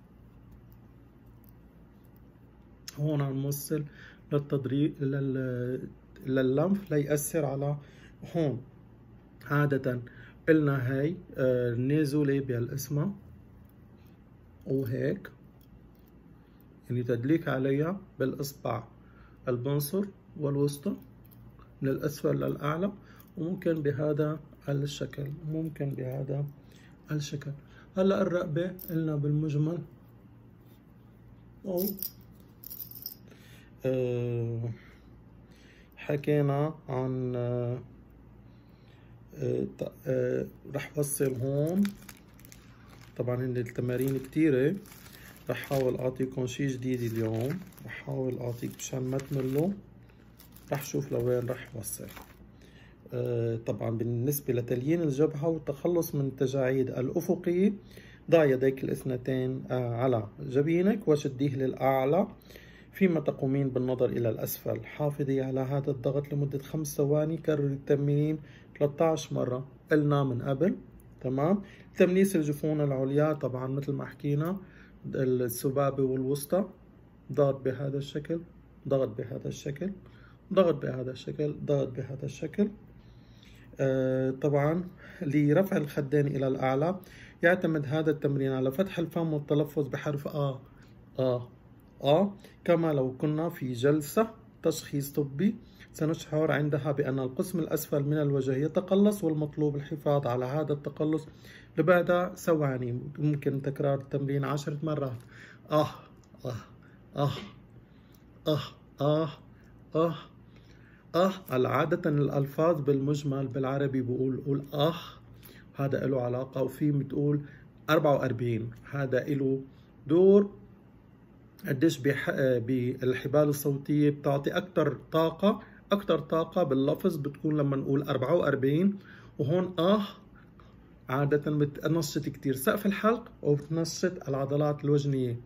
هون عم نوصل للتدريب لللمف ليأثر على هون. عادة قلنا هاي نيزوليبيال اسمها، وهيك يعني تدليك عليها بالإصبع البنصر والوسطى من الأسفل للأعلى، وممكن بهذا الشكل، ممكن بهذا الشكل. هلا الرقبة قلنا بالمجمل أو حكينا عن رح وصل هون. طبعا هن التمارين كتيرة، رح حاول اعطيكم شي جديد اليوم، رح حاول اعطيك مشان ما تملوا، رح شوف لوين رح وصل. طبعا بالنسبة لتليين الجبهة والتخلص من التجاعيد الأفقية، ضع يديك الاثنتين على جبينك وشديه للأعلى فيما تقومين بالنظر إلى الأسفل. حافظي على هذا الضغط لمدة 5 ثواني. كرر التمرين 13 مرة قلنا من قبل. تمام. تمليس الجفون العليا طبعا مثل ما حكينا، السبابة والوسطى، ضغط بهذا الشكل، ضغط بهذا الشكل، ضغط بهذا الشكل، ضغط بهذا الشكل. طبعا لرفع الخدين إلى الأعلى يعتمد هذا التمرين على فتح الفم والتلفظ بحرف كما لو كنا في جلسة تشخيص طبي. سنشعر عندها بأن القسم الأسفل من الوجه يتقلص، والمطلوب الحفاظ على هذا التقلص لبعد ثواني. ممكن تكرار التمرين 10 مرات. آه آه آه آه آه آه عادة الألفاظ بالمجمل بالعربي بقول هذا له علاقة، وفي بتقول 44 هذا له دور. قديش بالحبال الصوتية بتعطي أكتر طاقة باللفظ بتكون لما نقول 44. وهون عادة بتنشط كتير سقف الحلق وبتنشط العضلات الوجنية.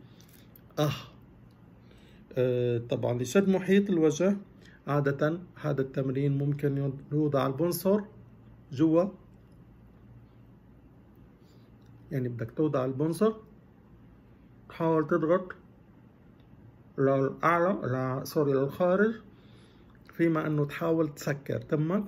طبعا لشد محيط الوجه عادة هذا التمرين ممكن يوضع البنصر جوا، يعني بدك توضع البنصر، تحاول تضغط للأعلى للخارج، فيما أنه تحاول تسكر تمك.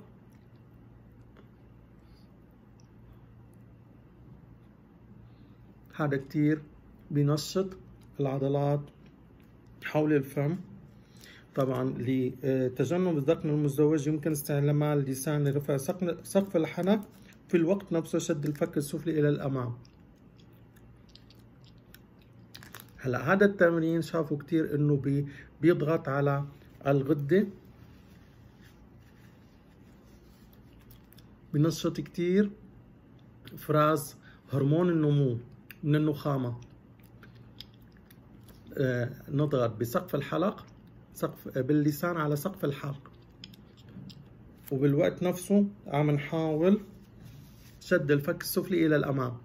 هذا كتير بينشط العضلات حول الفم. طبعا لتجنب الذقن المزدوج يمكن استعمال اللسان لرفع سقف الحنك، في الوقت نفسه شد الفك السفلي إلى الأمام. هلا هذا التمرين شافوا كتير انه بيضغط على الغدة، بنشط كتير افراز هرمون النمو من النخامة. نضغط بسقف الحلق، باللسان على سقف الحلق، وبالوقت نفسه عم نحاول شد الفك السفلي إلى الأمام.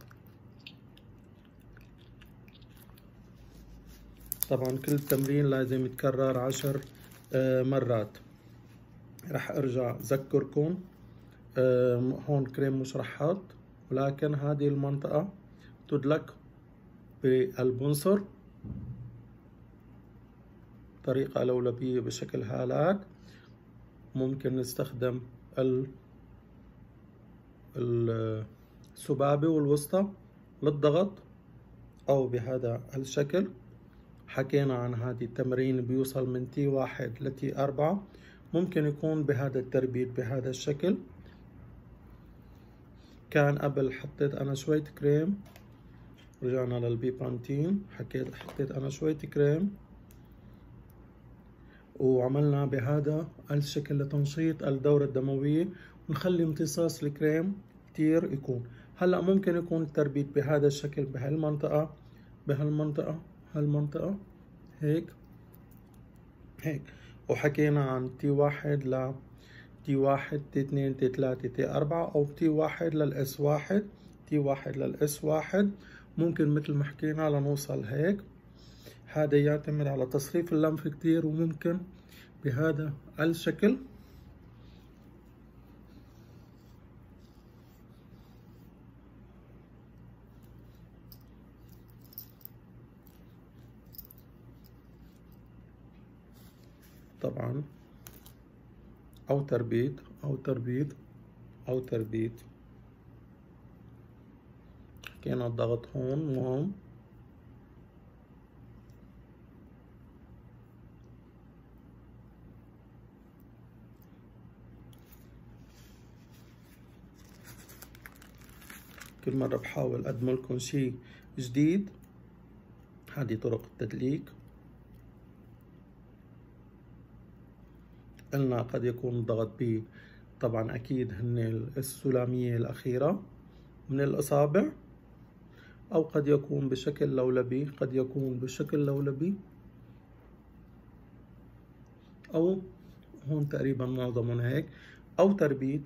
طبعا كل تمرين لازم يتكرر 10 مرات. رح ارجع اذكركم هون كريم مش رح حط، ولكن هذه المنطقة تدلك بالبنصر طريقة لولبية بشكل هالات. ممكن نستخدم السبابة والوسطى للضغط أو بهذا الشكل. حكينا عن هذه التمرين بيوصل من T1 ل T4. ممكن يكون بهذا التربيت بهذا الشكل. كان قبل حطيت أنا شوية كريم، رجعنا للبي بانتين، حطيت أنا شوية كريم وعملنا بهذا الشكل لتنشيط الدورة الدموية، ونخلي امتصاص الكريم كتير يكون. هلأ ممكن يكون التربيت بهذا الشكل بهالمنطقة، هالمنطقة هيك. وحكينا عن T1 ل T1 T2 T3 T4 أو T1 للS1 T1 للS1. ممكن مثل ما حكينا لنوصل هيك. هذا يعتمد على تصريف اللمف كتير، وممكن بهذا الشكل. طبعا أو تربيت أو تربيت أو تربيت. حكينا الضغط هون مهم. كل مرة بحاول أقدم لكم شيء جديد. هذه طرق التدليك. قلنا قد يكون الضغط طبعا أكيد هن السلامية الأخيرة من الأصابع، أو قد يكون بشكل لولبي، قد يكون بشكل لولبي، أو هون تقريبا معظمهم هيك، أو تربيت.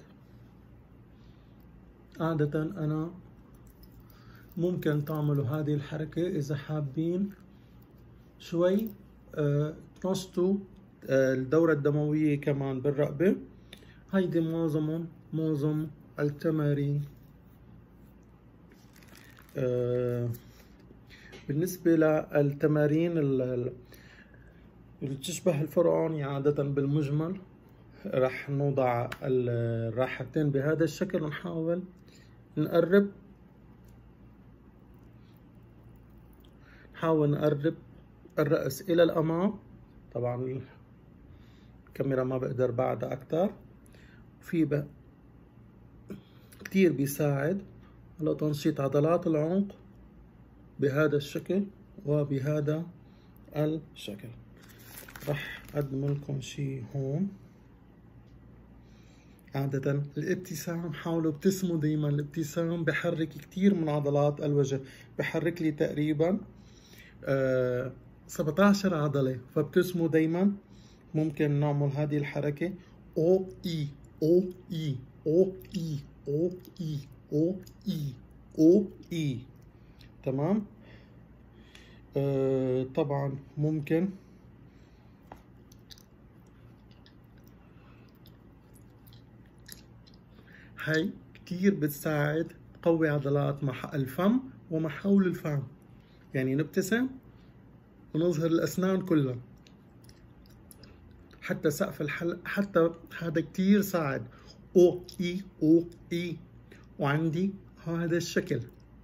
عادة أنا ممكن تعملوا هذه الحركة إذا حابين شوي تنشطوا الدورة الدموية كمان بالرقبة. هيدي معظم التمارين. بالنسبة للتمارين اللي تشبه الفرعوني عادة بالمجمل، رح نوضع الراحتين بهذا الشكل ونحاول نقرب الرأس إلى الأمام. طبعا الكاميرا ما بقدر بعدها أكتر. في كتير بيساعد على تنشيط عضلات العنق بهذا الشكل وبهذا الشكل. رح أقدم لكم شي هون. عادة الابتسام، حاولوا ابتسموا دايما. الابتسام بحرك كتير من عضلات الوجه، بحرك لي تقريبا 17 عضلة، فابتسموا دايما. ممكن نعمل هذه الحركة او اي او اي او اي او اي او اي او اي. تمام. طبعا ممكن هاي كتير بتساعد تقوي عضلات الفم ومحاول الفم، يعني نبتسم ونظهر الأسنان كلها، حتى سقف الحلق، حتى هذا كتير ساعد. او اي او اي. وعندي هذا الشكل،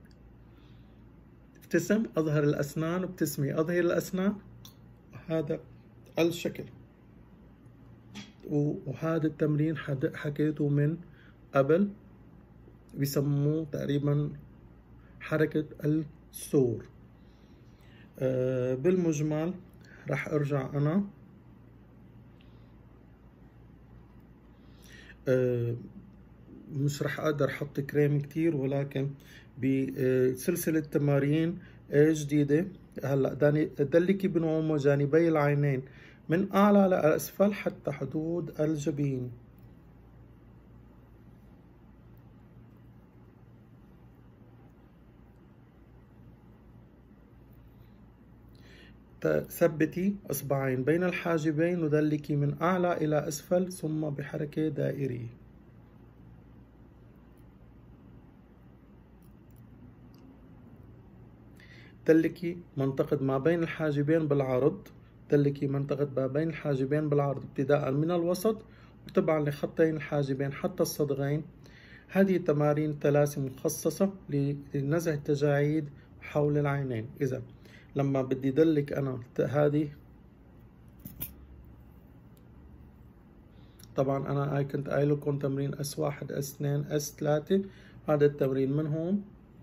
ابتسم اظهر الأسنان، ابتسمي اظهر الأسنان، هذا الشكل. وهذا التمرين حكيته من قبل، بيسموه تقريبا حركة السور. بالمجمل راح ارجع انا مش راح اقدر احط كريم كتير، ولكن بسلسلة تمارين جديدة. هلا دلكي بنعومة جانبي العينين من اعلى لاسفل حتى حدود الجبين. ثبتي اصبعين بين الحاجبين ودلكي من اعلى الى اسفل ثم بحركة دائرية. دلكي منطقة ما بين الحاجبين بالعرض، دلكي منطقة ما بين الحاجبين بالعرض ابتداء من الوسط وتبعا لخطين الحاجبين حتى الصدغين. هذه تمارين تلاسي مخصصة لنزع التجاعيد حول العينين. إذا لما بدي دلك أنا هذه، طبعا أنا كنت قايل لكم تمرين S1 S2 S3. هذا التمرين من هون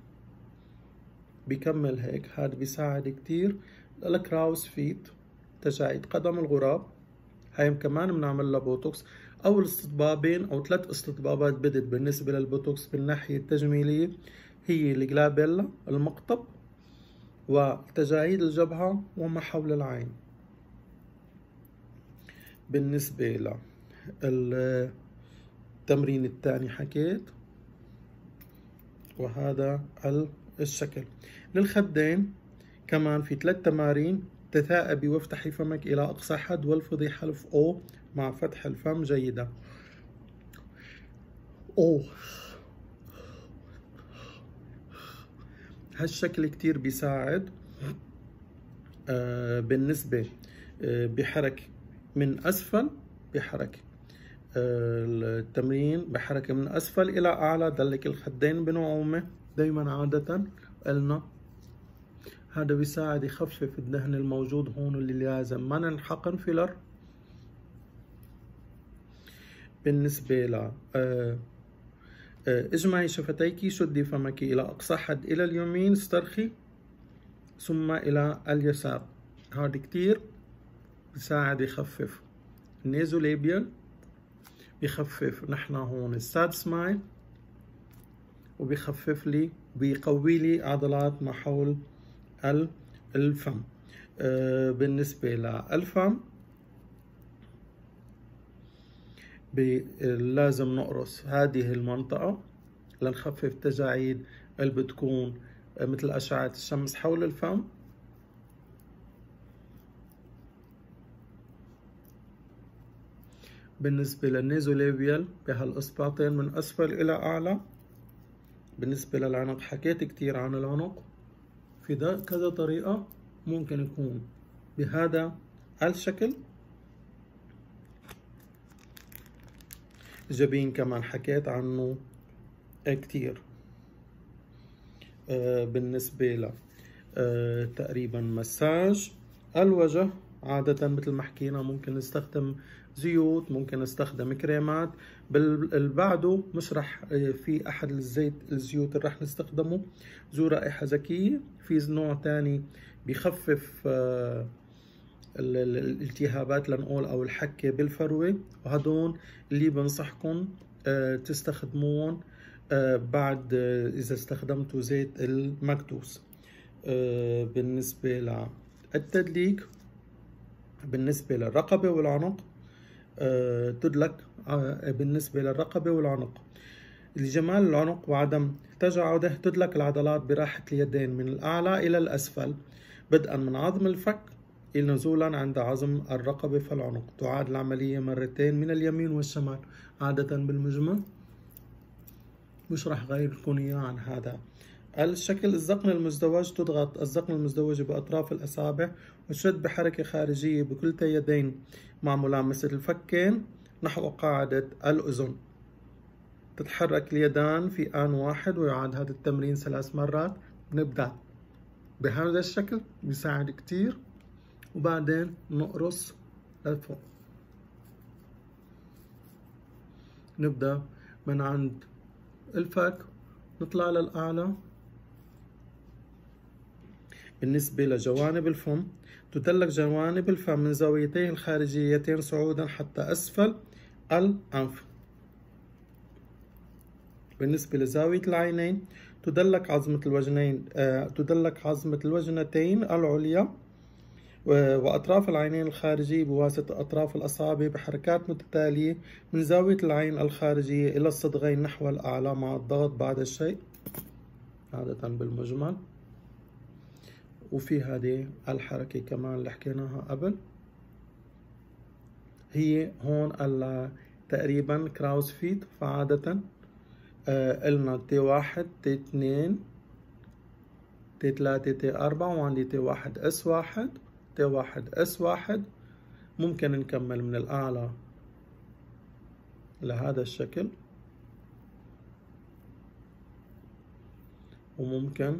بيكمل هيك. هذا بيساعد كتير الكراوس فيت، تجاعيد قدم الغراب. هاي كمان بنعمل لها بوتوكس، او الاستطبابين او 3 استطبابات بدت. بالنسبة للبوتوكس بالناحية التجميلية هي الجلابيلا، المقطب، وتجاعيد الجبهة وما حول العين. بالنسبة للتمرين الثاني حكيت، وهذا الشكل. للخدين كمان في 3 تمارين. تثاءبي وافتحي فمك إلى أقصى حد والفظي حرف أو مع فتح الفم جيدا. أو هالشكل كتير بيساعد. بالنسبة بحركة من أسفل، بحركة التمرين بحركة من أسفل إلى أعلى. دلك الخدين بنعومة دايما. عادة قلنا هذا بيساعد يخفف الدهن الموجود هون اللي لازم ما ننحقن فيلر. بالنسبة ل اجمعي شفتيك، شدي فمك إلى أقصى حد إلى اليمين، استرخي ثم إلى اليسار. هذا كتير بيساعد يخفف النيزوليبيال بيخفف نحن هون الساد سمايل، وبيخفف لي بيقوي لي عضلات ما حول الفم. بالنسبة للفم لازم نقرص هذه المنطقة لنخفف تجاعيد اللي بتكون مثل أشعة الشمس حول الفم. بالنسبة للنيزوليبيال بهالإصبعتين من أسفل إلى أعلى. بالنسبة للعنق حكيت كتير عن العنق، في كذا طريقة، ممكن يكون بهذا الشكل. الجبين كمان حكيت عنه كتير. بالنسبة ل تقريبا مساج الوجه، عادة مثل ما حكينا ممكن نستخدم زيوت، ممكن نستخدم كريمات. بعده مش رح في أحد الزيوت اللي رح نستخدمه ذو رائحة ذكية. في نوع تاني بيخفف الالتهابات لنقول أو الحكة بالفروة، وهدول اللي بنصحكم تستخدمون بعد إذا استخدمتوا زيت المكدوس. بالنسبة للتدليك، بالنسبة للرقبة والعنق، تدلك بالنسبة للرقبة والعنق لجمال العنق وعدم تجاعده. تدلك العضلات براحة اليدين من الأعلى إلى الأسفل، بدءا من عظم الفك إلى نزولا عند عظم الرقبة في العنق. تعاد العملية مرتين من اليمين والشمال. عادة بالمجمل مش رح غير لكم إياه عن هذا الشكل. الذقن المزدوج، تضغط الذقن المزدوجة بأطراف الأصابع وتشد بحركة خارجية بكلتا يدين مع ملامسة الفكين نحو قاعدة الأذن. تتحرك اليدان في آن واحد، ويعاد هذا التمرين 3 مرات. نبدأ بهذا الشكل بيساعد كتير، وبعدين نقرص لفوق. نبدأ من عند الفك نطلع للأعلى. بالنسبة لجوانب الفم، تدلك جوانب الفم من زاويتيه الخارجيتين صعودا حتى أسفل الأنف. بالنسبة لزاوية العينين، تدلك عظمة الوجنين تدلك عظمة الوجنتين العليا وأطراف العينين الخارجية بواسطة أطراف الأصابع بحركات متتالية من زاوية العين الخارجية إلى الصدغين نحو الأعلى مع الضغط بعد الشيء، عادة بالمجمل. وفي هذه الحركة كمان اللي حكيناها قبل، هي هون تقريبا كراوس فيت. فعادة قلنا T1 T2 T3 T4 وعندي T1 S1 T1 S1. ممكن نكمل من الأعلى لهذا الشكل، وممكن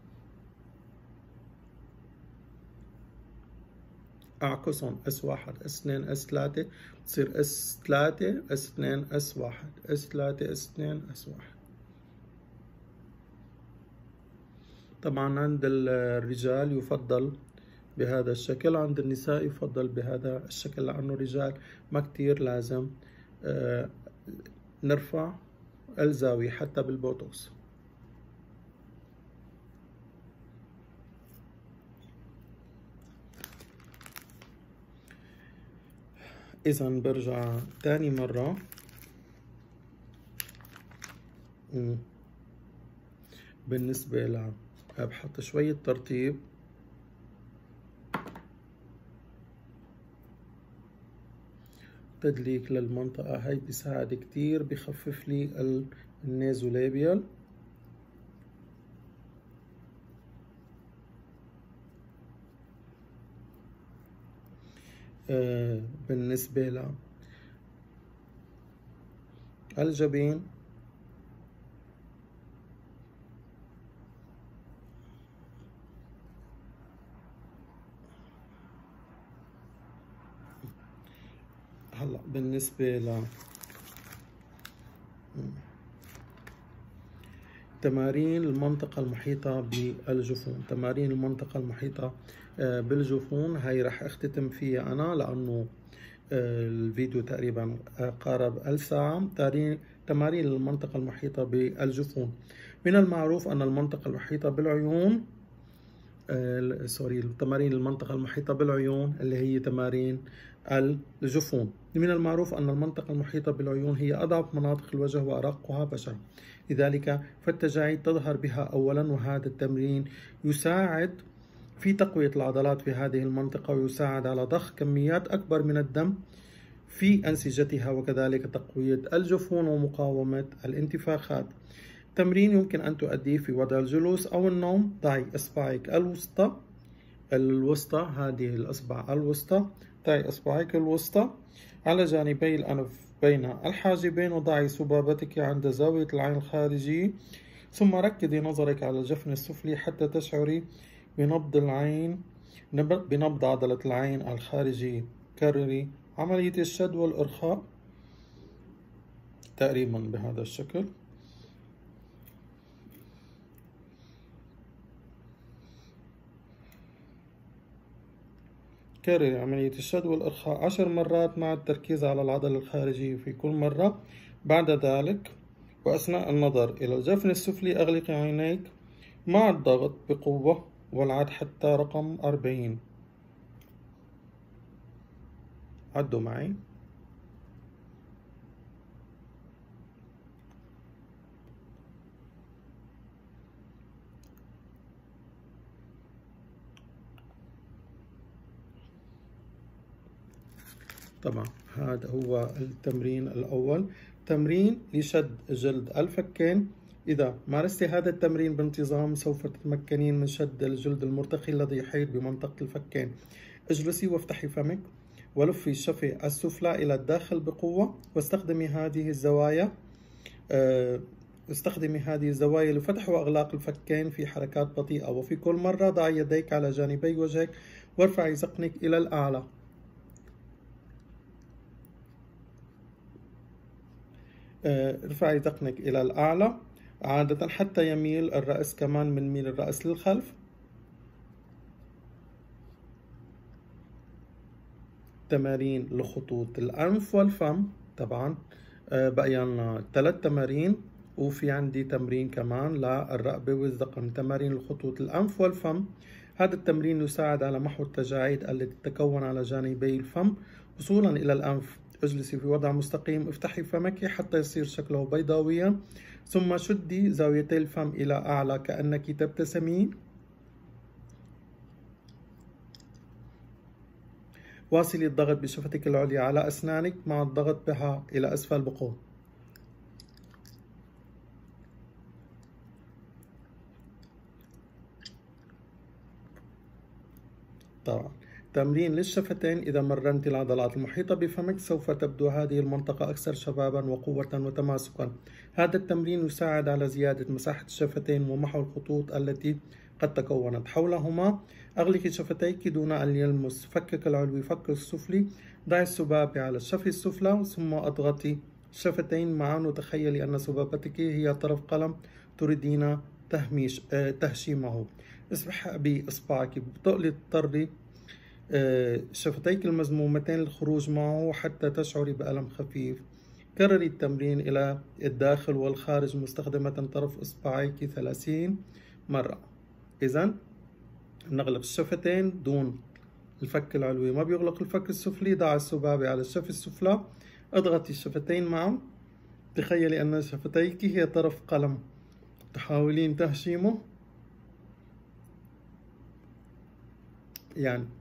أعكسهم S1 S2 S3 تصير S3 S2 S1 S3 S2 S1. طبعا عند الرجال يفضل بهذا الشكل، عند النساء يفضل بهذا الشكل، لأنه الرجال ما كتير لازم نرفع الزاوية حتى بالبوتوكس. إذا برجع تاني مرة، بالنسبة بحط شوية ترطيب. تدليك للمنطقة هاي بيساعد كتير، بخفف لي النيزوليبيال. بالنسبة للجبين، هلا بالنسبة تمارين المنطقة المحيطة بالجفون. تمارين المنطقة المحيطة بالجفون هاي رح اختتم فيها أنا، لأنه الفيديو تقريبا قارب الساعة. تمارين للمنطقة المحيطة بالجفون. من المعروف أن المنطقة المحيطة بالعيون التمارين المنطقة المحيطة بالعيون اللي هي تمارين الجفون. من المعروف أن المنطقة المحيطة بالعيون هي أضعف مناطق الوجه وأرقها بشرة، لذلك فالتجاعيد تظهر بها أولا، وهذا التمرين يساعد في تقوية العضلات في هذه المنطقة، ويساعد على ضخ كميات أكبر من الدم في أنسجتها، وكذلك تقوية الجفون ومقاومة الانتفاخات. تمرين يمكن أن تؤديه في وضع الجلوس أو النوم. ضعي إصبعك الوسطى هذه الأصبع الوسطى، ضعي إصبعك الوسطى على جانبي الأنف بين الحاجبين، وضعي سبابتك عند زاوية العين الخارجية، ثم ركزي نظرك على الجفن السفلي حتى تشعري بنبض عضلة العين الخارجية. كرري عملية الشد والإرخاء تقريبا بهذا الشكل. كرري عملية الشد والإرخاء 10 مرات مع التركيز على العضلة الخارجية في كل مرة. بعد ذلك وأثناء النظر إلى الجفن السفلي أغلقي عينيك مع الضغط بقوة والعد حتى رقم 40. عدوا معي. طبعا هذا هو التمرين الأول، تمرين لشد جلد الفكين. إذا مارست هذا التمرين بانتظام سوف تتمكنين من شد الجلد المرتخي الذي يحيط بمنطقة الفكين. اجلسي وافتحي فمك ولفي الشفة السفلى إلى الداخل بقوة، واستخدمي هذه الزوايا لفتح وإغلاق الفكين في حركات بطيئة. وفي كل مرة ضعي يديك على جانبي وجهك وارفعي ذقنك إلى الأعلى. ارفعي ذقنك إلى الأعلى عادة حتى يميل الرأس، كمان من ميل الرأس للخلف. تمارين لخطوط الأنف والفم. طبعا بقي لنا 3 تمارين، وفي عندي تمرين كمان للرقبة والذقن. تمارين لخطوط الأنف والفم. هذا التمرين يساعد على محو التجاعيد التي تتكون على جانبي الفم وصولا إلى الأنف. اجلسي في وضع مستقيم، افتحي فمك حتى يصير شكله بيضاويا، ثم شدي زاويتي الفم إلى أعلى كأنك تبتسمين. واصلي الضغط بشفتك العليا على أسنانك مع الضغط بها إلى أسفل بقوة. طبعا تمرين للشفتين. إذا مرنت العضلات المحيطة بفمك سوف تبدو هذه المنطقة أكثر شبابا وقوة وتماسكا. هذا التمرين يساعد على زيادة مساحة الشفتين ومحو الخطوط التي قد تكونت حولهما. أغلقي شفتيك دون أن يلمس فكك العلوي فك السفلي. ضعي السبابة على الشفة السفلى ثم اضغطي الشفتين معا، وتخيلي أن سبابتك هي طرف قلم تريدين تهشيمه. اسحبي بإصبعك بتقل اضطري شفتيك المزمومتين للخروج معه حتى تشعري بألم خفيف. كرري التمرين إلى الداخل والخارج مستخدمة طرف إصبعيك 30 مرة. إذن نغلق الشفتين دون الفك العلوي، ما بيغلق الفك السفلي. ضع السبابة على الشفة السفلى، اضغطي الشفتين معا. تخيلي أن شفتيك هي طرف قلم تحاولين تهشيمه. يعني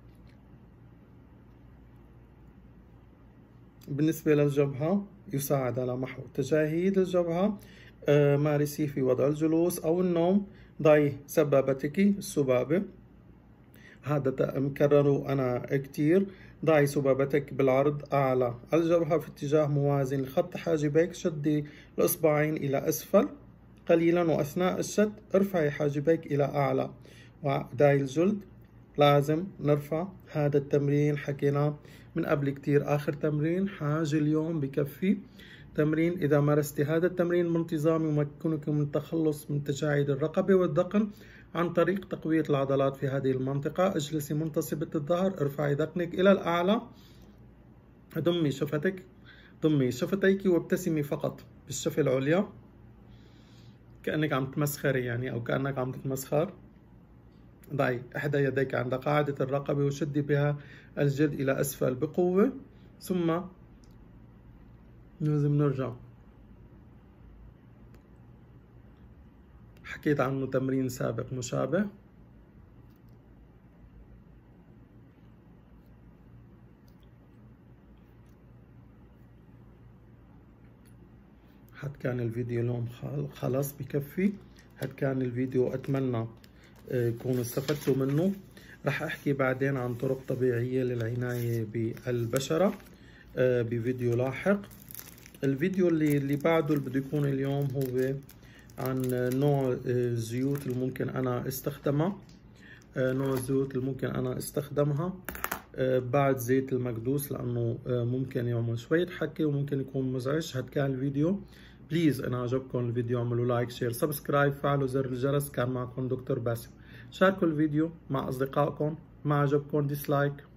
بالنسبة للجبهة يساعد على محو تجاعيد الجبهة. مارسي في وضع الجلوس أو النوم. ضعي سبابتك السبابة، هذا مكرره أنا كتير. ضعي سبابتك بالعرض أعلى الجبهة في اتجاه موازن لخط حاجبيك. شدي الإصبعين إلى أسفل قليلا، وأثناء الشد ارفعي حاجبيك إلى أعلى. ودعي الجلد لازم نرفع. هذا التمرين حكينا من قبل كتير. آخر تمرين حاج اليوم بكفي. تمرين إذا مارست هذا التمرين بانتظام يمكنك من التخلص من تجاعيد الرقبة والذقن عن طريق تقوية العضلات في هذه المنطقة. اجلسي منتصبة الظهر، ارفعي ذقنك إلى الأعلى ضمي شفتك، ضمي شفتيك وابتسمي فقط بالشفة العليا كأنك عم تمسخري يعني، أو كأنك عم تتمسخر. ضعي إحدى يديك عند قاعدة الرقبة وشدي بها الجلد إلى أسفل بقوة، ثم لازم نرجع. حكيت عنه تمرين سابق مشابه. حد كان الفيديو اليوم خلاص بكفي. حد كان الفيديو أتمنى تكونوا استفدتوا منه. رح أحكي بعدين عن طرق طبيعية للعناية بالبشرة بفيديو لاحق. الفيديو اللي بعده اللي بده يكون اليوم هو عن نوع الزيوت اللي ممكن أنا استخدمها. نوع الزيوت اللي ممكن أنا استخدمها بعد زيت المكدوس، لأنه ممكن يعمل شوية حكي وممكن يكون مزعج. هاد كان الفيديو. بليز إن عجبكم الفيديو اعملوا لايك شير سبسكرايب، فعلوا زر الجرس. كان معكم دكتور باسم. شاركوا الفيديو مع أصدقائكم، ما عجبكم ديسلايك.